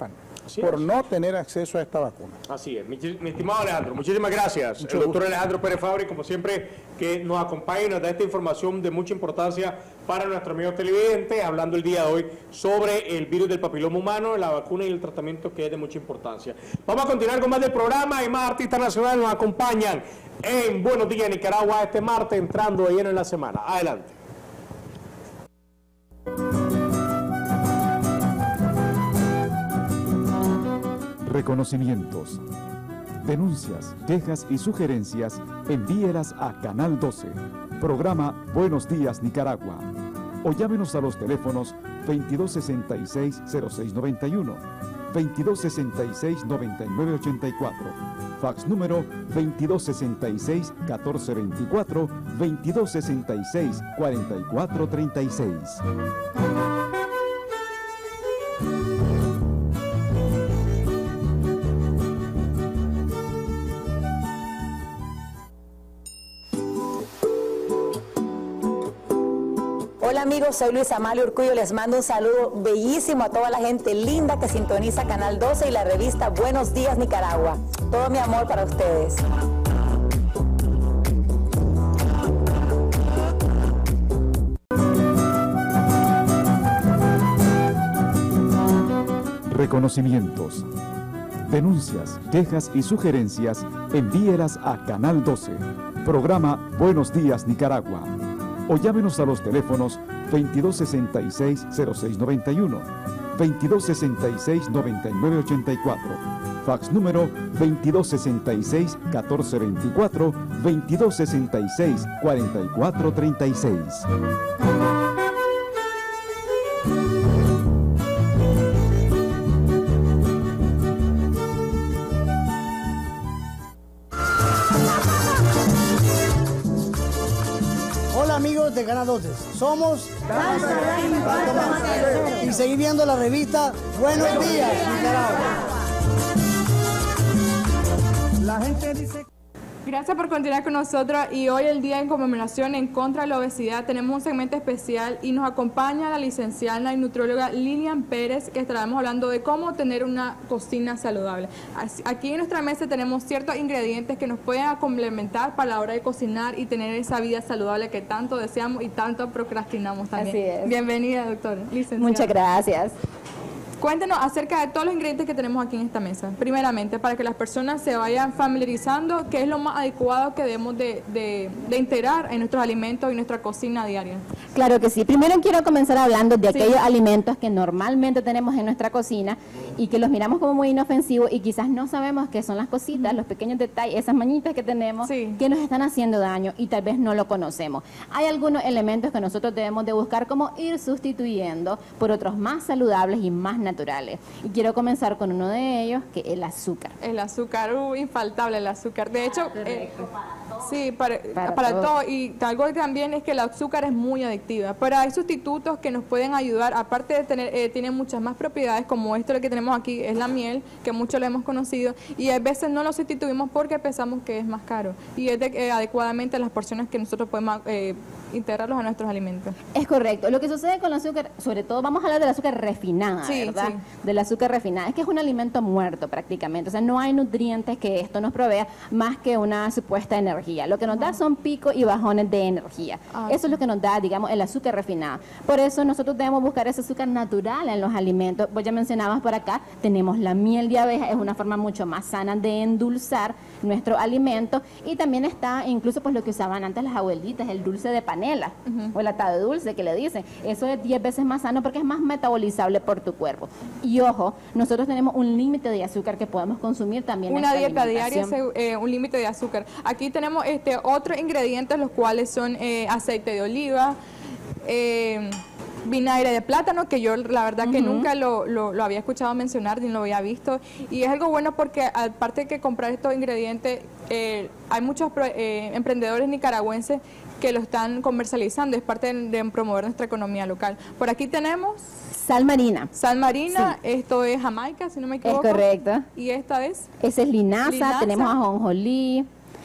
Así por es. no tener acceso a esta vacuna. Así es, mi, mi estimado Alejandro, muchísimas gracias. Mucho El doctor gusto. Alejandro Pérez Fabri, como siempre, que nos acompaña y nos da esta información de mucha importancia para nuestros amigos televidentes, hablando el día de hoy sobre el virus del papiloma humano, la vacuna y el tratamiento, que es de mucha importancia. Vamos a continuar con más del programa y más artistas nacionales nos acompañan en Buenos Días Nicaragua este martes, entrando de lleno en la semana. Adelante. Reconocimientos, denuncias, quejas y sugerencias, envíelas a Canal doce, programa Buenos Días Nicaragua, o llámenos a los teléfonos veintidós sesenta y seis, cero seis noventa y uno, veintidós sesenta y seis, noventa y nueve ochenta y cuatro, fax número veintidós sesenta y seis, catorce veinticuatro, veintidós sesenta y seis, cuarenta y cuatro treinta y seis. Hola amigos, soy Luis Amalio Urcullo, les mando un saludo bellísimo a toda la gente linda que sintoniza Canal doce y la revista Buenos Días Nicaragua. Todo mi amor para ustedes. Reconocimientos, denuncias, quejas y sugerencias, envíelas a Canal doce, programa Buenos Días Nicaragua, o llámenos a los teléfonos veintidós sesenta y seis, cero seis noventa y uno, veintidós sesenta y seis, noventa y nueve ochenta y cuatro, fax número veintidós sesenta y seis, catorce veinticuatro, veintidós sesenta y seis, cuarenta y cuatro treinta y seis. Hola amigos de Canal doce, somos y seguir viendo la revista Buenos Días Nicaragua. La gente dice... Gracias por continuar con nosotros y hoy el día en conmemoración en contra de la obesidad tenemos un segmento especial y nos acompaña la licenciada y nutrióloga Lilian Pérez, que estaremos hablando de cómo tener una cocina saludable. Aquí en nuestra mesa tenemos ciertos ingredientes que nos pueden complementar para la hora de cocinar y tener esa vida saludable que tanto deseamos y tanto procrastinamos también. Así es. Bienvenida, doctora. Licenciada. Muchas gracias. Cuéntenos acerca de todos los ingredientes que tenemos aquí en esta mesa. Primeramente, para que las personas se vayan familiarizando, qué es lo más adecuado que debemos de, de, de integrar en nuestros alimentos y nuestra cocina diaria. Claro que sí. Primero quiero comenzar hablando de Sí. aquellos alimentos que normalmente tenemos en nuestra cocina y que los miramos como muy inofensivos y quizás no sabemos qué son las cositas, los pequeños detalles, esas mañitas que tenemos que nos están haciendo daño y tal vez no lo conocemos. Hay algunos elementos que nosotros debemos de buscar como ir sustituyendo por otros más saludables y más naturales. Y quiero comenzar con uno de ellos, que es el azúcar. El azúcar, uh, infaltable el azúcar. De hecho, eh, sí, para, Para para, todo. todo. Y algo que también es que el azúcar es muy adictiva. Pero hay sustitutos que nos pueden ayudar, aparte de tener, eh, tienen muchas más propiedades, como esto que tenemos aquí, es la miel, que muchos lo hemos conocido, y a veces no lo sustituimos porque pensamos que es más caro. Y es de, eh, adecuadamente las porciones que nosotros podemos eh, integrarlos a nuestros alimentos. Es correcto. Lo que sucede con el azúcar, sobre todo vamos a hablar del azúcar refinada, Sí, ¿verdad? sí. Del azúcar refinada. Es que es un alimento muerto prácticamente. O sea, no hay nutrientes que esto nos provea más que una supuesta energía. Lo que nos da son picos y bajones de energía. Ah, Eso es lo que nos da, digamos, el azúcar refinada. Por eso nosotros debemos buscar ese azúcar natural en los alimentos. Vos ya mencionabas por acá, tenemos la miel de abeja, es una forma mucho más sana de endulzar nuestro alimento. Y también está incluso pues lo que usaban antes las abuelitas, el dulce de panela o el atado de dulce que le dicen. Eso es diez veces más sano porque es más metabolizable por tu cuerpo. Y ojo, nosotros tenemos un límite de azúcar que podemos consumir también en Una nuestra dieta diaria, alimentación. se- eh, un límite de azúcar. Aquí tenemos este otros ingredientes, los cuales son eh, aceite de oliva, eh, vinagre de plátano, que yo la verdad que Ujú. nunca lo, lo- lo había escuchado mencionar ni lo había visto. Y es algo bueno porque aparte de que comprar estos ingredientes, eh, hay muchos pro- eh, emprendedores nicaragüenses que lo están comercializando, es parte de, de promover nuestra economía local. Por aquí tenemos... Sal marina. Sal marina, esto es Jamaica, si no me Es equivoco. correcto. Y esta es... Ese es linaza, Linaza. tenemos ajonjolí,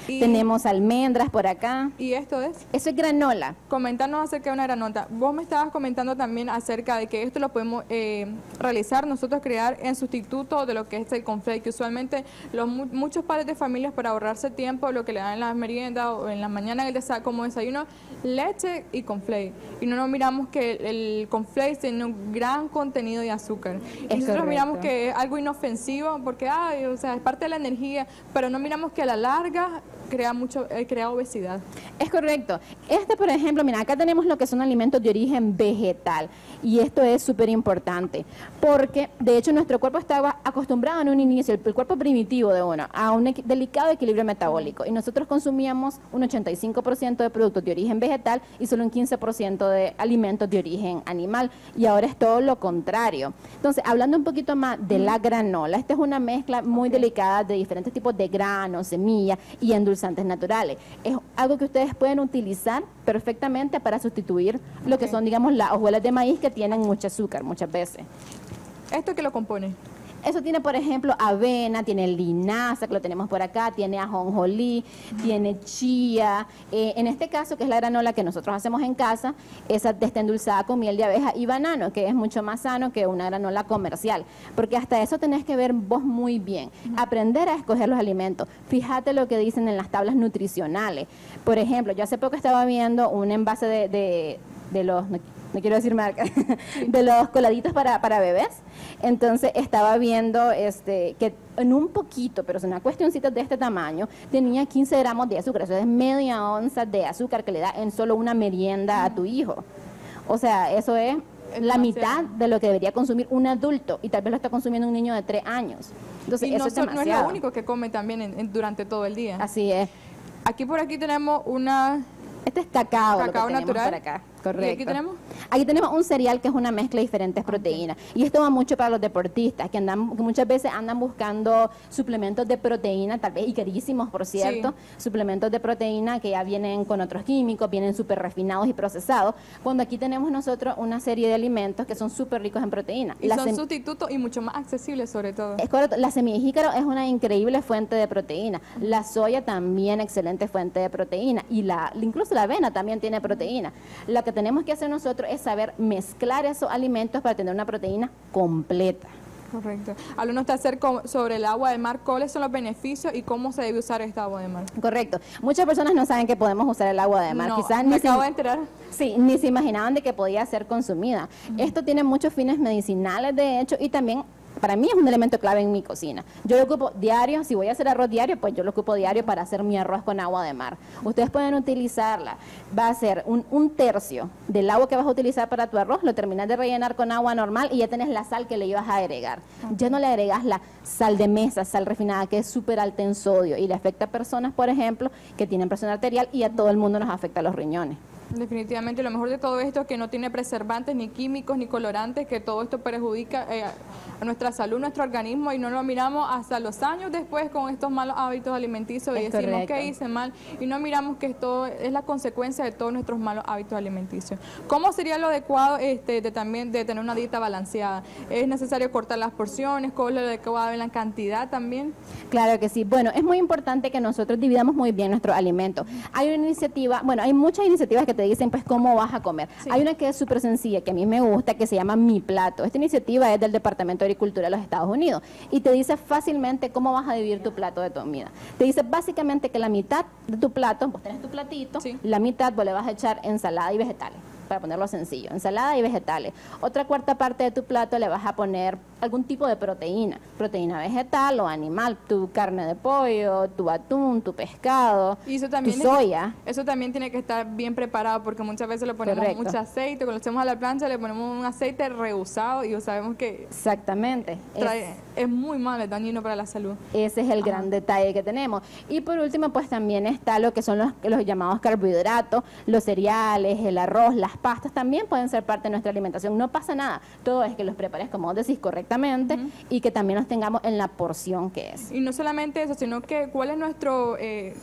Y- tenemos almendras por acá. ¿Y esto es? Eso es granola. Comentarnos acerca de una granota. Vos me estabas comentando también acerca de que esto lo podemos eh, realizar, nosotros crear en sustituto de lo que es el cornflake, que usualmente los, mu- muchos padres de familias para ahorrarse tiempo lo que le dan en las meriendas o en la mañana en el desa- como desayuno, leche y cornflake. Y no nos miramos que el, el cornflake tiene un gran contenido de azúcar. Y Es nosotros miramos correcto. que es algo inofensivo porque ay, o sea, es parte de la energía, pero no miramos que a la larga crea mucho, eh, crea obesidad. Es correcto. Este, por ejemplo, mira, acá tenemos lo que son alimentos de origen vegetal y esto es súper importante porque, de hecho, nuestro cuerpo estaba acostumbrado en un inicio, el, el cuerpo primitivo de uno, a un equi- delicado equilibrio metabólico y nosotros consumíamos un ochenta y cinco por ciento de productos de origen vegetal y solo un quince por ciento de alimentos de origen animal y ahora es todo lo contrario. Entonces, hablando un poquito más de la granola, esta es una mezcla muy delicada de diferentes tipos de granos, semillas y endulzantes naturales. Es algo que ustedes pueden utilizar perfectamente para sustituir lo que son, digamos, las hojuelas de maíz que tienen mucho azúcar muchas veces. ¿Esto qué lo compone? Eso tiene, por ejemplo, avena, tiene linaza, que lo tenemos por acá, tiene ajonjolí, tiene chía. Eh, en este caso, que es la granola que nosotros hacemos en casa, esa está endulzada con miel de abeja y banano, que es mucho más sano que una granola comercial. Porque hasta eso tenés que ver vos muy bien. Aprender a escoger los alimentos. Fíjate lo que dicen en las tablas nutricionales. Por ejemplo, yo hace poco estaba viendo un envase de, de, de los... no quiero decir marca, de los coladitos para, para bebés. Entonces estaba viendo este que en un poquito, pero es una cuestioncita de este tamaño, tenía quince gramos de azúcar. Eso es media onza de azúcar que le da en solo una merienda a tu hijo. O sea, eso es la mitad de lo que debería consumir un adulto y tal vez lo está consumiendo un niño de tres años. Entonces, Y eso no, es so- no es demasiado. lo único que come también en- en- durante todo el día. Así es. Aquí por aquí tenemos una... Este es cacao, lo que Cacao tenemos natural. por acá. Correcto. ¿Y aquí tenemos? Aquí tenemos un cereal que es una mezcla de diferentes proteínas. Y esto va mucho para los deportistas, que andan, que muchas veces andan buscando suplementos de proteína, tal vez y carísimos, por cierto, suplementos de proteína que ya vienen con otros químicos, vienen súper refinados y procesados, cuando aquí tenemos nosotros una serie de alimentos que son súper ricos en proteína. Y La son sem- sustitutos y mucho más accesibles sobre todo. es correcto. La semilla de jícaro es una increíble fuente de proteína. La soya también excelente fuente de proteína. Y la, incluso la avena también tiene proteína. Lo que tenemos que hacer nosotros es saber mezclar esos alimentos para tener una proteína completa. Correcto. Háblanos usted acerca sobre el agua de mar, cuáles son los beneficios y cómo se debe usar esta agua de mar. Correcto. Muchas personas no saben que podemos usar el agua de mar. No, Quizás me ni se- acabo de enterar. Sí, ni se imaginaban de que podía ser consumida. Esto tiene muchos fines medicinales, de hecho, y también para mí es un elemento clave en mi cocina. Yo lo ocupo diario, si voy a hacer arroz diario, pues yo lo ocupo diario para hacer mi arroz con agua de mar. Ustedes pueden utilizarla. Va a ser un, un tercio del agua que vas a utilizar para tu arroz, lo terminas de rellenar con agua normal y ya tenés la sal que le ibas a agregar. Ya no le agregas la sal de mesa, sal refinada, que es súper alta en sodio y le afecta a personas, por ejemplo, que tienen presión arterial y a todo el mundo nos afecta los riñones. Definitivamente lo mejor de todo esto es que no tiene preservantes, ni químicos, ni colorantes, que todo esto perjudica eh, a nuestra salud, nuestro organismo, y no lo miramos hasta los años después con estos malos hábitos alimenticios y Es decimos correcto. que hice mal y no miramos que esto es la consecuencia de todos nuestros malos hábitos alimenticios. ¿Cómo sería lo adecuado este, de también de tener una dieta balanceada? ¿Es necesario cortar las porciones? ¿Cuál es lo adecuado en la cantidad también? Claro que sí. Bueno, es muy importante que nosotros dividamos muy bien nuestros alimentos. Hay una iniciativa, bueno, hay muchas iniciativas que te dicen, pues, cómo vas a comer. Hay una que es súper sencilla, que a mí me gusta, que se llama Mi Plato. Esta iniciativa es del Departamento de Agricultura de los Estados Unidos y te dice fácilmente cómo vas a dividir tu plato de comida. Te dice básicamente que la mitad de tu plato, vos tenés tu platito, la mitad vos le vas a echar ensalada y vegetales, para ponerlo sencillo, ensalada y vegetales. Otra cuarta parte de tu plato le vas a poner algún tipo de proteína, proteína vegetal o animal, tu carne de pollo, tu atún, tu pescado, Y eso también, tu soya. eso también tiene que estar bien preparado porque muchas veces le ponemos Correcto. mucho aceite, cuando lo hacemos a la plancha le ponemos un aceite rehusado y sabemos que Exactamente. trae- Es- es muy malo, es dañino para la salud. Ese es el gran detalle que tenemos. Y por último, pues también está lo que son los, los llamados carbohidratos, los cereales, el arroz, las pastas, también pueden ser parte de nuestra alimentación. No pasa nada. Todo es que los prepares, como vos decís, correctamente y que también los tengamos en la porción que es. Y no solamente eso, sino que cuál es nuestro... eh,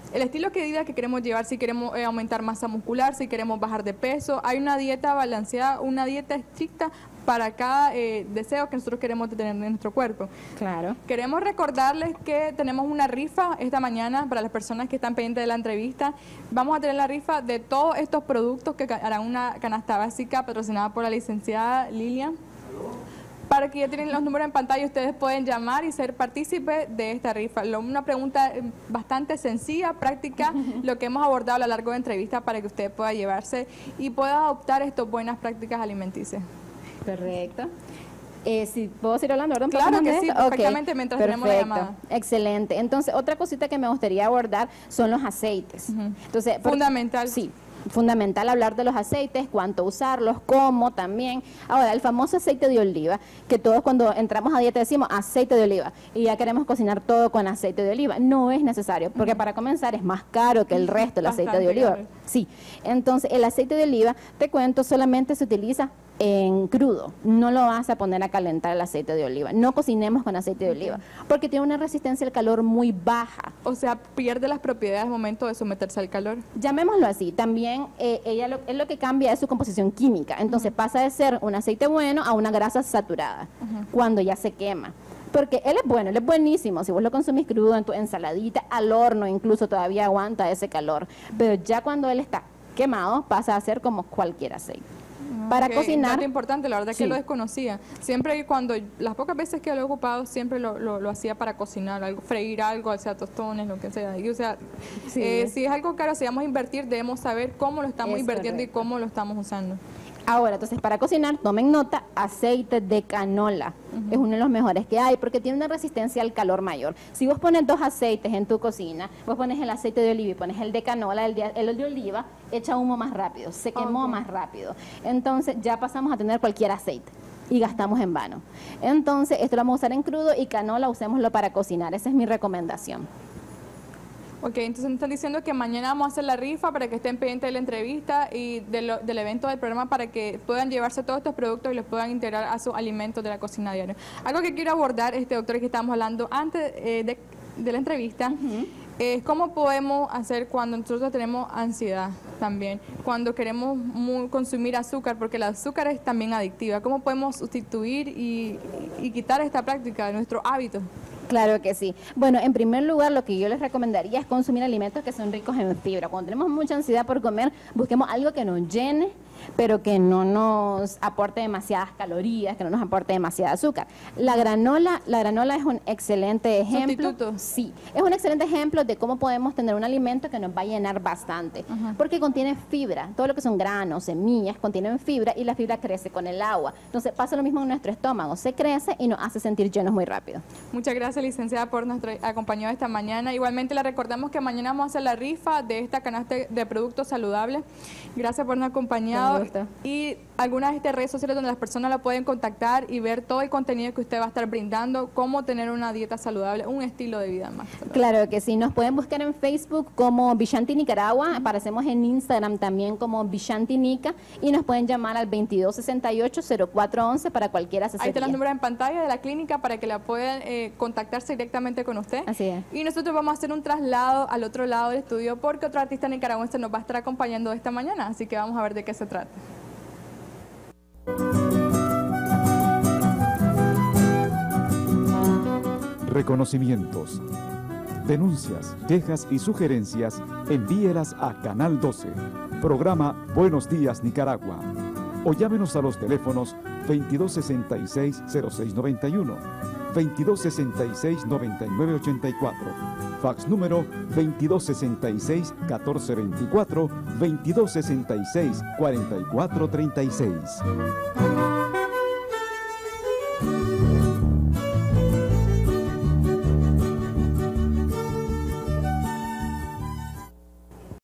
el estilo de vida que queremos llevar, si queremos eh, aumentar masa muscular, si queremos bajar de peso. Hay una dieta balanceada, una dieta estricta para cada eh, deseo que nosotros queremos tener en nuestro cuerpo. Claro. Queremos recordarles que tenemos una rifa esta mañana para las personas que están pendientes de la entrevista. Vamos a tener la rifa de todos estos productos que harán una canasta básica patrocinada por la licenciada Lilian. Para que ya tienen los números en pantalla, ustedes pueden llamar y ser partícipes de esta rifa. Lo, una pregunta bastante sencilla, práctica, lo que hemos abordado a lo largo de la entrevista para que usted pueda llevarse y pueda adoptar estas buenas prácticas alimenticias. Correcto. Eh, si puedo seguir hablando, ¿verdad? Claro que sí, Okay. perfectamente, mientras tenemos la llamada. Excelente. Entonces, otra cosita que me gustaría abordar son los aceites. Uh-huh. Entonces, por, fundamental. Sí. Fundamental hablar de los aceites, cuánto usarlos, cómo también. Ahora, el famoso aceite de oliva, que todos cuando entramos a dieta decimos aceite de oliva y ya queremos cocinar todo con aceite de oliva. No es necesario, porque uh-huh. para comenzar es más caro que el resto del aceite de oliva. Caro. Sí, entonces el aceite de oliva, te cuento, solamente se utiliza en crudo. No lo vas a poner a calentar el aceite de oliva. No cocinemos con aceite de oliva, porque tiene una resistencia al calor muy baja. O sea, pierde las propiedades al momento de someterse al calor. Llamémoslo así. También eh, ella lo, es lo que cambia es su composición química. Entonces uh-huh. pasa de ser un aceite bueno a una grasa saturada, uh-huh. cuando ya se quema. Porque él es bueno, él es buenísimo. Si vos lo consumís crudo en tu ensaladita, al horno incluso todavía aguanta ese calor. Pero ya cuando él está quemado, pasa a ser como cualquier aceite. Para okay, cocinar. Es importante, la verdad sí. que lo desconocía. Siempre cuando, las pocas veces que lo he ocupado, siempre lo, lo, lo hacía para cocinar, algo, freír algo, o sea, tostones, lo que sea. Y, o sea, sí. eh, si es algo caro, si vamos a invertir, debemos saber cómo lo estamos es invirtiendo correcto. Y cómo lo estamos usando. Ahora, entonces, para cocinar, tomen nota, aceite de canola. Uh-huh. Es uno de los mejores que hay porque tiene una resistencia al calor mayor. Si vos pones dos aceites en tu cocina, vos pones el aceite de oliva y pones el de canola, el de, el de oliva echa humo más rápido, se quemó okay. más rápido. Entonces, ya pasamos a tener cualquier aceite y gastamos en vano. Entonces, esto lo vamos a usar en crudo y canola usémoslo para cocinar. Esa es mi recomendación. Ok, entonces me están diciendo que mañana vamos a hacer la rifa para que estén pendientes de la entrevista y de lo, del evento del programa para que puedan llevarse todos estos productos y los puedan integrar a sus alimentos de la cocina diaria. Algo que quiero abordar, este doctor, que estábamos hablando antes eh, de, de la entrevista, uh-huh. es cómo podemos hacer cuando nosotros tenemos ansiedad también, cuando queremos muy consumir azúcar, porque el azúcar es también adictiva. ¿Cómo podemos sustituir y, y quitar esta práctica de nuestro hábito? Claro que sí. Bueno, en primer lugar, lo que yo les recomendaría es consumir alimentos que son ricos en fibra. Cuando tenemos mucha ansiedad por comer, busquemos algo que nos llene, pero que no nos aporte demasiadas calorías, que no nos aporte demasiada azúcar. La granola, la granola es un excelente ejemplo. ¿Sustituto? Sí, es un excelente ejemplo de cómo podemos tener un alimento que nos va a llenar bastante, uh-huh. porque contiene fibra. Todo lo que son granos, semillas, contienen fibra y la fibra crece con el agua. Entonces pasa lo mismo en nuestro estómago, se crece y nos hace sentir llenos muy rápido. Muchas gracias, licenciada, por nuestro acompañado esta mañana. Igualmente le recordamos que mañana vamos a hacer la rifa de esta canasta de productos saludables. Gracias por habernos acompañado. Y algunas de estas redes sociales donde las personas la pueden contactar y ver todo el contenido que usted va a estar brindando, cómo tener una dieta saludable, un estilo de vida más saludable. Claro que sí, nos pueden buscar en Facebook como Vishanti Nicaragua, aparecemos en Instagram también como Vishanti Nica y nos pueden llamar al veintidós sesenta y ocho cero cuatro once para cualquier asesoría. Ahí está el número en pantalla de la clínica para que la puedan eh, contactarse directamente con usted. Así es. Y nosotros vamos a hacer un traslado al otro lado del estudio porque otro artista nicaragüense nos va a estar acompañando esta mañana, así que vamos a ver de qué se trata. Reconocimientos, denuncias, quejas y sugerencias, envíelas a Canal doce, programa Buenos Días Nicaragua, o llámenos a los teléfonos veintidós sesenta y seis cero seis noventa y uno, veintidós sesenta y seis noventa y nueve ochenta y cuatro, fax número veintidós sesenta y seis catorce veinticuatro, veintidós sesenta y seis cuarenta y cuatro treinta y seis.